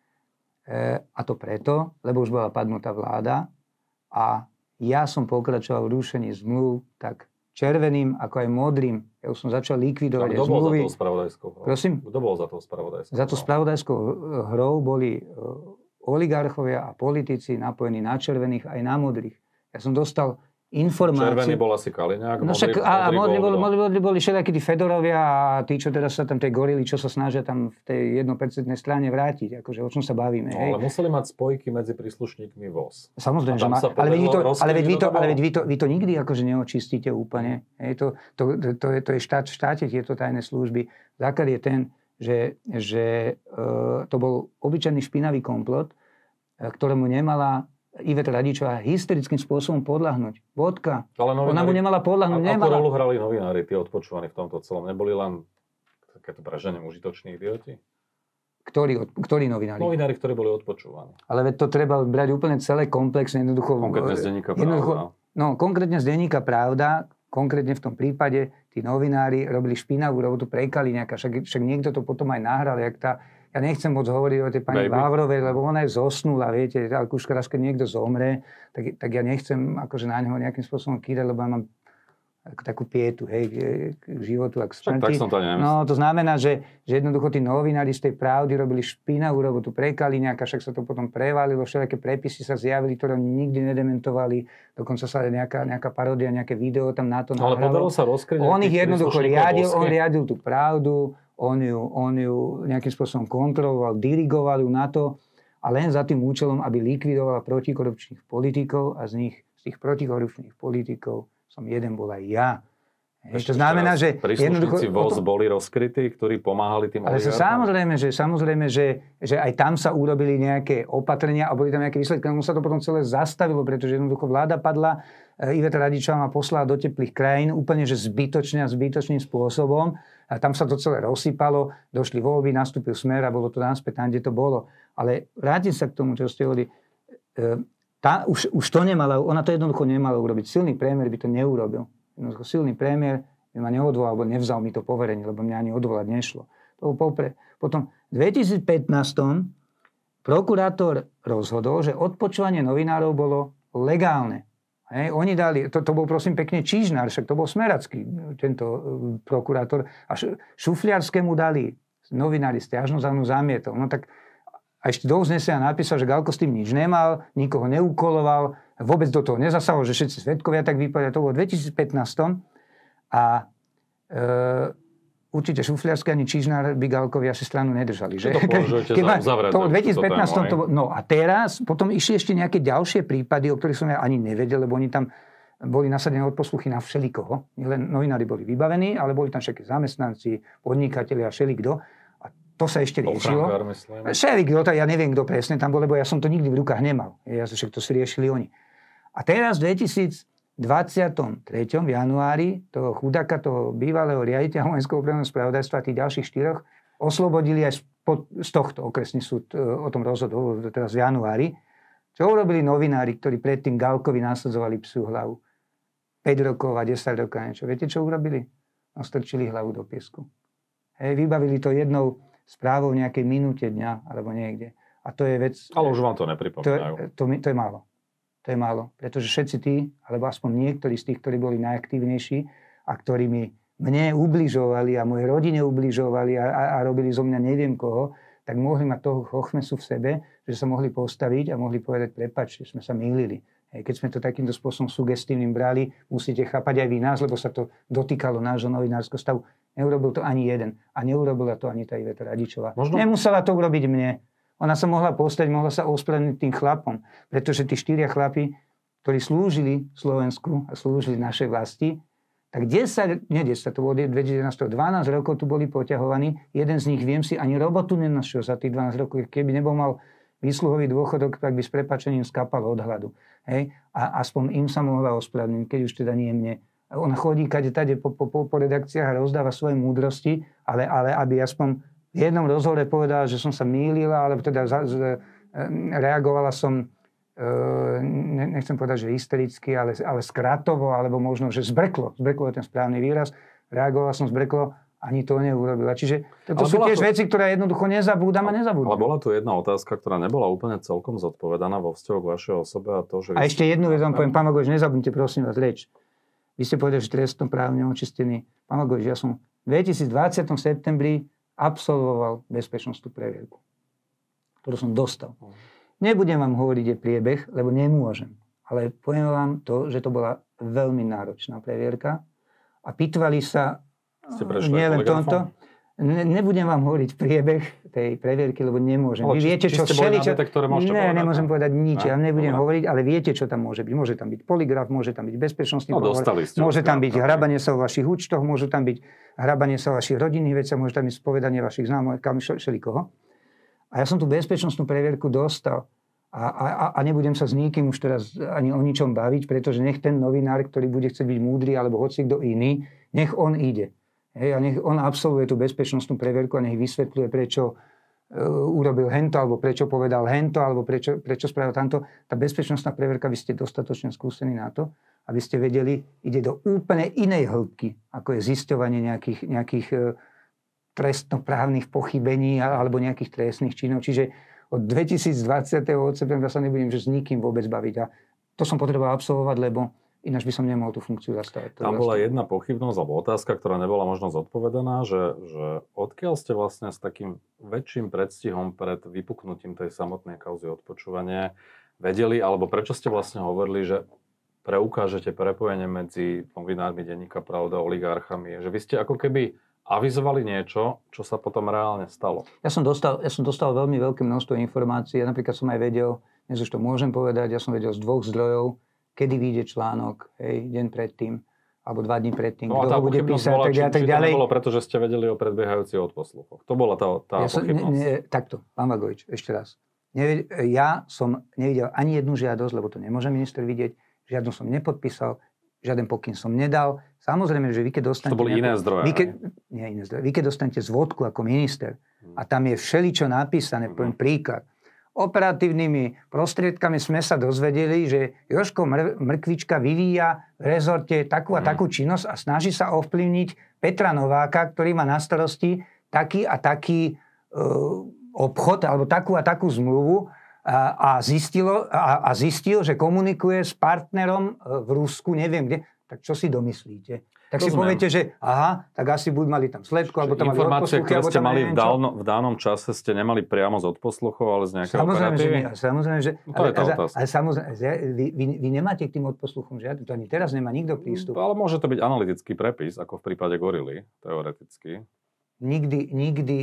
a to preto, lebo už bola padnutá vláda a ja som pokračoval v rušení zmluv tak červeným, ako aj modrým. Ja už som začal likvidovať zmluvy. Kto bol za tou spravodajskou hrou? Prosím? Kto bol za tou spravodajskou hrou? Za tou spravodajskou hrou boli oligarchovia a politici napojení na červených aj na modrých. Ja som dostal informácie. Červený bol asi Kaliňák, no modrí boli všelijakí tí Fedorovia a tí, čo teraz sa tam tej gorily, čo sa snažia tam v tej 1% strane vrátiť. Akože o čom sa bavíme. No, ale museli mať spojky medzi príslušníkmi VOS. Samozrejme, že má. Ale vy to nikdy akože neočistíte úplne. To je štát v štáte, tieto tajné služby. Základ je ten, že to bol obyčajný špinavý komplot, ktorému nemala Iveta Radičová hysterickým spôsobom podľahnuť. Bodka. Ona mu nemala podľahnuť. Akú rolu hrali novinári, tí odpočúvaní v tomto celom? Neboli len takéto pražené užitoční idioti? Ktorí novinári? Novinári, ktorí boli odpočúvaní. Ale to treba brať úplne celé komplexne. Konkrétne z denníka Pravda. No, konkrétne z denníka Pravda, konkrétne v tom prípade, tí novinári robili špinavú robotu pre Kaliňáka. Však niekto to potom aj nahral, ja nechcem moc hovoriť o tej pani Vávrovej, lebo ona je zosnula, viete, ak už raz, keď niekto zomre, tak ja nechcem akože na neho nejakým spôsobom kýdať, lebo ja mám takú pietu, hej, k životu a k smrti. Tak som to nemyslel. No, to znamená, že jednoducho tí novinári z tej Pravdy robili špinavú robotu pre Kaliňáka, však sa to potom prevalilo, všelijaké prepisy sa zjavili, ktoré nikdy nedementovali, dokonca sa nejaká paródia, nejaké video tam na to nahralo. Ale podarilo sa rozkryť. On ich jednoducho riadil tú Pravdu, on ju nejakým spôsobom kontroloval, dirigoval ju na to a len za tým účelom, aby likvidovala protikorupčných politikov a z tých protikorupčných politikov som jeden bol aj ja. To znamená, že príslušníci VOS boli rozkrytí, ktorí pomáhali tým oligarchom? Samozrejme, že aj tam sa urobili nejaké opatrenia a boli tam nejaké výsledky. No sa to potom celé zastavilo, pretože jednoducho vláda padla, Iveta Radičová ma poslala do teplých krajín úplne že zbytočne a zbytočným spôsobom. A tam sa to celé rozsypalo, došli voľby, nastúpil Smer a bolo to naspäť tam, kde to bolo. Ale vrátim sa k tomu, čo ste hovorili. Už to nemala, ona to jednoducho nemala urobiť. Silný premiér by to neurobil. Jednoducho silný premiér by ma neodvolal, alebo nevzal mi to poverenie, lebo mňa ani odvolať nešlo. To bol popre. Potom v 2015 prokurátor rozhodol, že odpočúvanie novinárov bolo legálne. Hej, oni dali, to bol prosím pekne Čižnár, však to bol Smeracký, tento prokurátor, a Šufliarskému dali novinári sťažnosť a on zamietol. No tak a ešte do uznesenia napísal, že Galko s tým nič nemal, nikoho neukoloval, vôbec do toho nezasahoval, že všetci svedkovia tak vypovedali. To bolo v 2015. A určite Šufliarsky ani Čižnár by Galkovi asi stranu nedržali. Že? To považujete za uzavreté. To v 2015. To bolo, no a teraz potom išli ešte nejaké ďalšie prípady, o ktorých som ja ani nevedel, lebo oni tam boli nasadené odposluchy na všelikoho. Len novinári boli vybavení, ale boli tam všetky zamestnanci, podnikatelia, všelikto. To sa ešte riešilo. Všelikto, ja neviem, kto presne tam bol, lebo ja som to nikdy v rukách nemal. Ja však to si riešili oni. A teraz v 2023. v januári toho chudáka, toho bývalého riaditeľa Vojenského opravného spravodajstva, tých ďalších 4 oslobodili aj z tohto. Okresný súd o tom rozhodol teraz v januári. Čo urobili novinári, ktorí predtým Galkovi nasadzovali psú hlavu? 5 rokov a 10 rokov a niečo. Viete, čo urobili? No, strčili hlavu do piesku. Hej, vybavili to jednou správou v nejakej minúte dňa alebo niekde. A to je vec... Ale už vám to nepripomínajú. To je málo. To je málo. Pretože všetci tí, alebo aspoň niektorí z tých, ktorí boli najaktívnejší a ktorí mne ubližovali a mojej rodine ubližovali a robili zo mňa neviem koho, tak mohli mať toho chochmesu v sebe, že sa mohli postaviť a mohli povedať, prepáč, že sme sa mýlili. Keď sme to takýmto spôsobom sugestívnym brali, musíte chápať aj vy nás, lebo sa to dotýkalo nášho novinárskeho stavu. Neurobil to ani jeden. A neurobila to ani tá Iveta Radičová. Nemusela to urobiť mne. Ona sa mohla postaviť, mohla sa ospravedlniť tým chlapom. Pretože tí 4 chlapi, ktorí slúžili Slovensku a slúžili našej vlasti, tak 10, to bolo 2011, 12 rokov tu boli poťahovaní. Jeden z nich, viem si, ani robotu nenašiel za tých 12 rokov. Keby nebol mal výsluhový dôchodok, tak by s prepáčením skapal od hladu. Hej? A aspoň im sa mohla ospravedlniť, keď už teda nie mne. Ona chodí kade-tade po redakciách a rozdáva svoje múdrosti, ale aby aspoň v jednom rozhovore povedala, že som sa mýlila, alebo teda reagovala som, nechcem povedať, že hystericky, ale skratovo, alebo možno, že zbreklo je ten správny výraz, reagovala som zbreklo, ani to neurobila. Čiže to sú tiež veci, ktoré jednoducho nezabúdam a nezabúdam. Ale bola tu jedna otázka, ktorá nebola úplne celkom zodpovedaná vo vzťahu k vašej osobe a to, že... A ešte jednu vec vám poviem, pán Magovič, nezabudnite prosím vás reč. Vy ste povedali, že trestnom právne očistený. Pán Magovič, ja som v 2020. septembri absolvoval bezpečnostnú previerku, ktorú som dostal. Nebudem vám hovoriť, je priebeh, lebo nemôžem. Ale poviem vám to, že to bola veľmi náročná previerka a pýtvali sa nielen tomto. Nebudem vám hovoriť priebeh tej previerky, lebo nemôžem. Vy viete, čo všeličo... Nemôžem povedať nič. Ja nebudem hovoriť, ale viete, čo tam môže byť. Môže tam byť poligraf, môže tam byť bezpečnostný pohovor, môže tam byť hrabanie sa vo vašich účtoch, môže tam byť hrabanie sa vo vašich rodinných veciach, môže tam byť spovedanie vašich známych, všelikoho. A ja som tú bezpečnostnú previerku dostal. A nebudem sa s nikým už teraz ani o ničom baviť, pretože nech ten novinár, ktorý bude chcieť byť múdry, alebo hoci kto iný, nech on ide. Hej, a nech on absolvuje tú bezpečnostnú previerku a nech vysvetľuje, prečo urobil hento, alebo prečo povedal hento, alebo prečo spravil tamto. Tá bezpečnostná previerka, vy ste dostatočne skúsení na to, aby ste vedeli, ide do úplne inej hĺbky, ako je zisťovanie nejakých trestnoprávnych pochybení alebo nejakých trestných činov. Čiže od 2020. od septembra sa nebudem že s nikým vôbec baviť. A to som potreboval absolvovať, lebo ináč by som nemohol tú funkciu zastávať. Tam bola jedna pochybnosť alebo otázka, ktorá nebola možno zodpovedaná, že odkiaľ ste vlastne s takým väčším predstihom pred vypuknutím tej samotnej kauzy odpočúvania vedeli, alebo prečo ste vlastne hovorili, že preukážete prepojenie medzi novinármi denníka Pravda a oligarchami, že vy ste ako keby avizovali niečo, čo sa potom reálne stalo. Ja som dostal veľmi veľké množstvo informácií. Ja napríklad som aj vedel, dnes už to môžem povedať, ja som vedel z 2 zdrojov, kedy vyjde článok, deň predtým, alebo 2 dní predtým, kto ho bude písať, tak ďalej. To nebolo preto, že ste vedeli o predbiehajúcich odposluchoch. To bola tá pochybnosť. Takto, pán Vagovič, ešte raz. Ja som nevidel ani jednu žiadosť, lebo to nemôže minister vidieť, žiadnu som nepodpísal, žiaden pokyn som nedal. Samozrejme, že vy keď dostanete... To boli iné zdroje. Vy keď dostanete zvodku ako minister a tam je všeličo napísané, poviem príklad, operatívnymi prostriedkami sme sa dozvedeli, že Jožko Mrkvička vyvíja v rezorte takú a takú činnosť a snaží sa ovplyvniť Petra Nováka, ktorý má na starosti taký a taký obchod alebo takú a takú zmluvu a zistil, že komunikuje s partnerom v Rusku, neviem kde, tak čo si domyslíte? Tak si poviete, že aha, tak asi buď mali tam sledku, alebo tam mali odposluchy, ktoré ste mali v danom čase, ste nemali priamo z odposluchov, ale z nejakého operatívy? Samozrejme, že... No to je tá otázka. Ale samozrejme, vy nemáte k tým odposluchom žiadny, to ani teraz nemá nikto prístup. Ale môže to byť analytický prepis, ako v prípade gorily, teoreticky. Nikdy,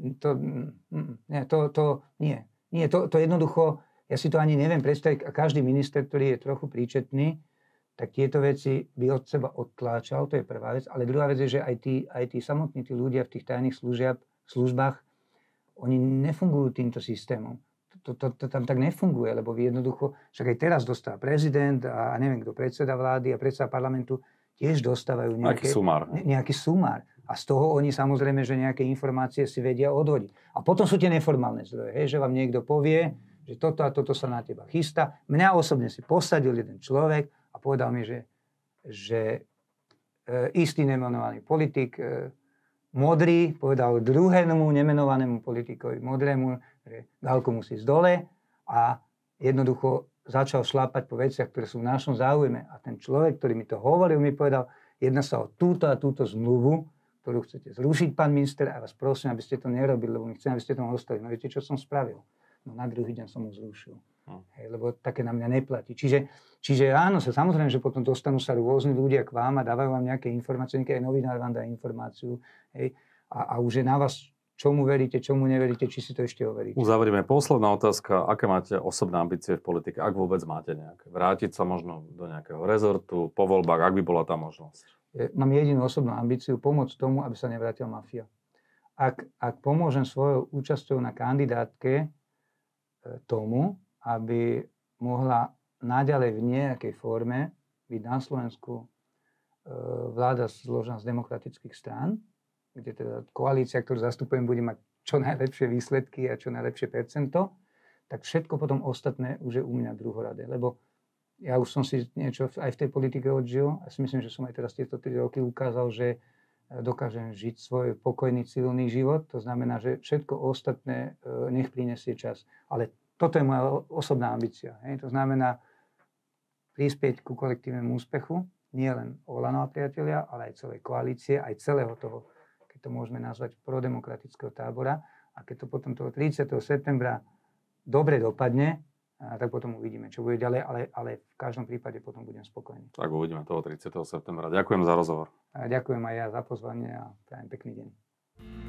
to jednoducho, ja si to ani neviem predstaviť, a každý minister, ktorý je trochu príčetný, tak tieto veci by od seba odtláčal, to je prvá vec. Ale druhá vec je, že aj tí samotní tí ľudia v tých tajných službách, oni nefungujú týmto systémom. To tam tak nefunguje, lebo vy jednoducho, však aj teraz dostáva prezident a neviem kto, predseda vlády a predseda parlamentu, tiež dostávajú nejaký sumár. A z toho oni samozrejme, že nejaké informácie si vedia odhodiť. A potom sú tie neformálne zdroje, že vám niekto povie, že toto a toto sa na teba chystá. Mňa osobne si posadil jeden človek a povedal mi, že istý nemenovaný politik, modrý, povedal druhému nemenovanému politikovi modrému, že Galko musí ísť dole a jednoducho začal šlápať po veciach, ktoré sú v našom záujme. A ten človek, ktorý mi to hovoril, mi povedal, jedná sa o túto a túto zmluvu, ktorú chcete zrušiť, pán minister, a vás prosím, aby ste to nerobili, lebo my chceme, aby ste to ostali. No viete, čo som spravil? No na druhý deň som ho zrušil. Hej, lebo také na mňa neplatí. Čiže áno, samozrejme, že potom dostanú sa rôzni ľudia k vám a dávajú vám nejaké informácie, nejaký aj novinár vám dá informáciu. Hej, a už je na vás, čomu veríte, čomu neveríte, či si to ešte overíte. Uzavrieme. Posledná otázka. Aké máte osobné ambície v politike? Ak vôbec máte nejaké? Vrátiť sa možno do nejakého rezortu, po voľbách, ak by bola tá možnosť? Mám jedinú osobnú ambíciu, pomôcť tomu, aby sa nevrátil mafia. Ak pomôžem svojou účasťou na kandidátke tomu, aby mohla naďalej v nejakej forme byť na Slovensku vláda zložená z demokratických strán, kde teda koalícia, ktorú zastupujem, bude mať čo najlepšie výsledky a čo najlepšie percento, tak všetko potom ostatné už je u mňa druhoradé. Lebo ja už som si niečo aj v tej politike odžil a si myslím, že som aj teraz tieto 3 roky ukázal, že dokážem žiť svoj pokojný, civilný život. To znamená, že všetko ostatné nech prinesie čas. Ale toto je moja osobná ambícia. Hej. To znamená prispieť ku kolektívnemu úspechu, nie len Olano a priatelia, ale aj celej koalície, aj celého toho, keď to môžeme nazvať, prodemokratického tábora. A keď to potom toho 30. septembra dobre dopadne, tak potom uvidíme, čo bude ďalej, ale v každom prípade potom budem spokojný. Tak uvidíme toho 30. septembra. Ďakujem za rozhovor. A ďakujem aj ja za pozvanie a prajem pekný deň.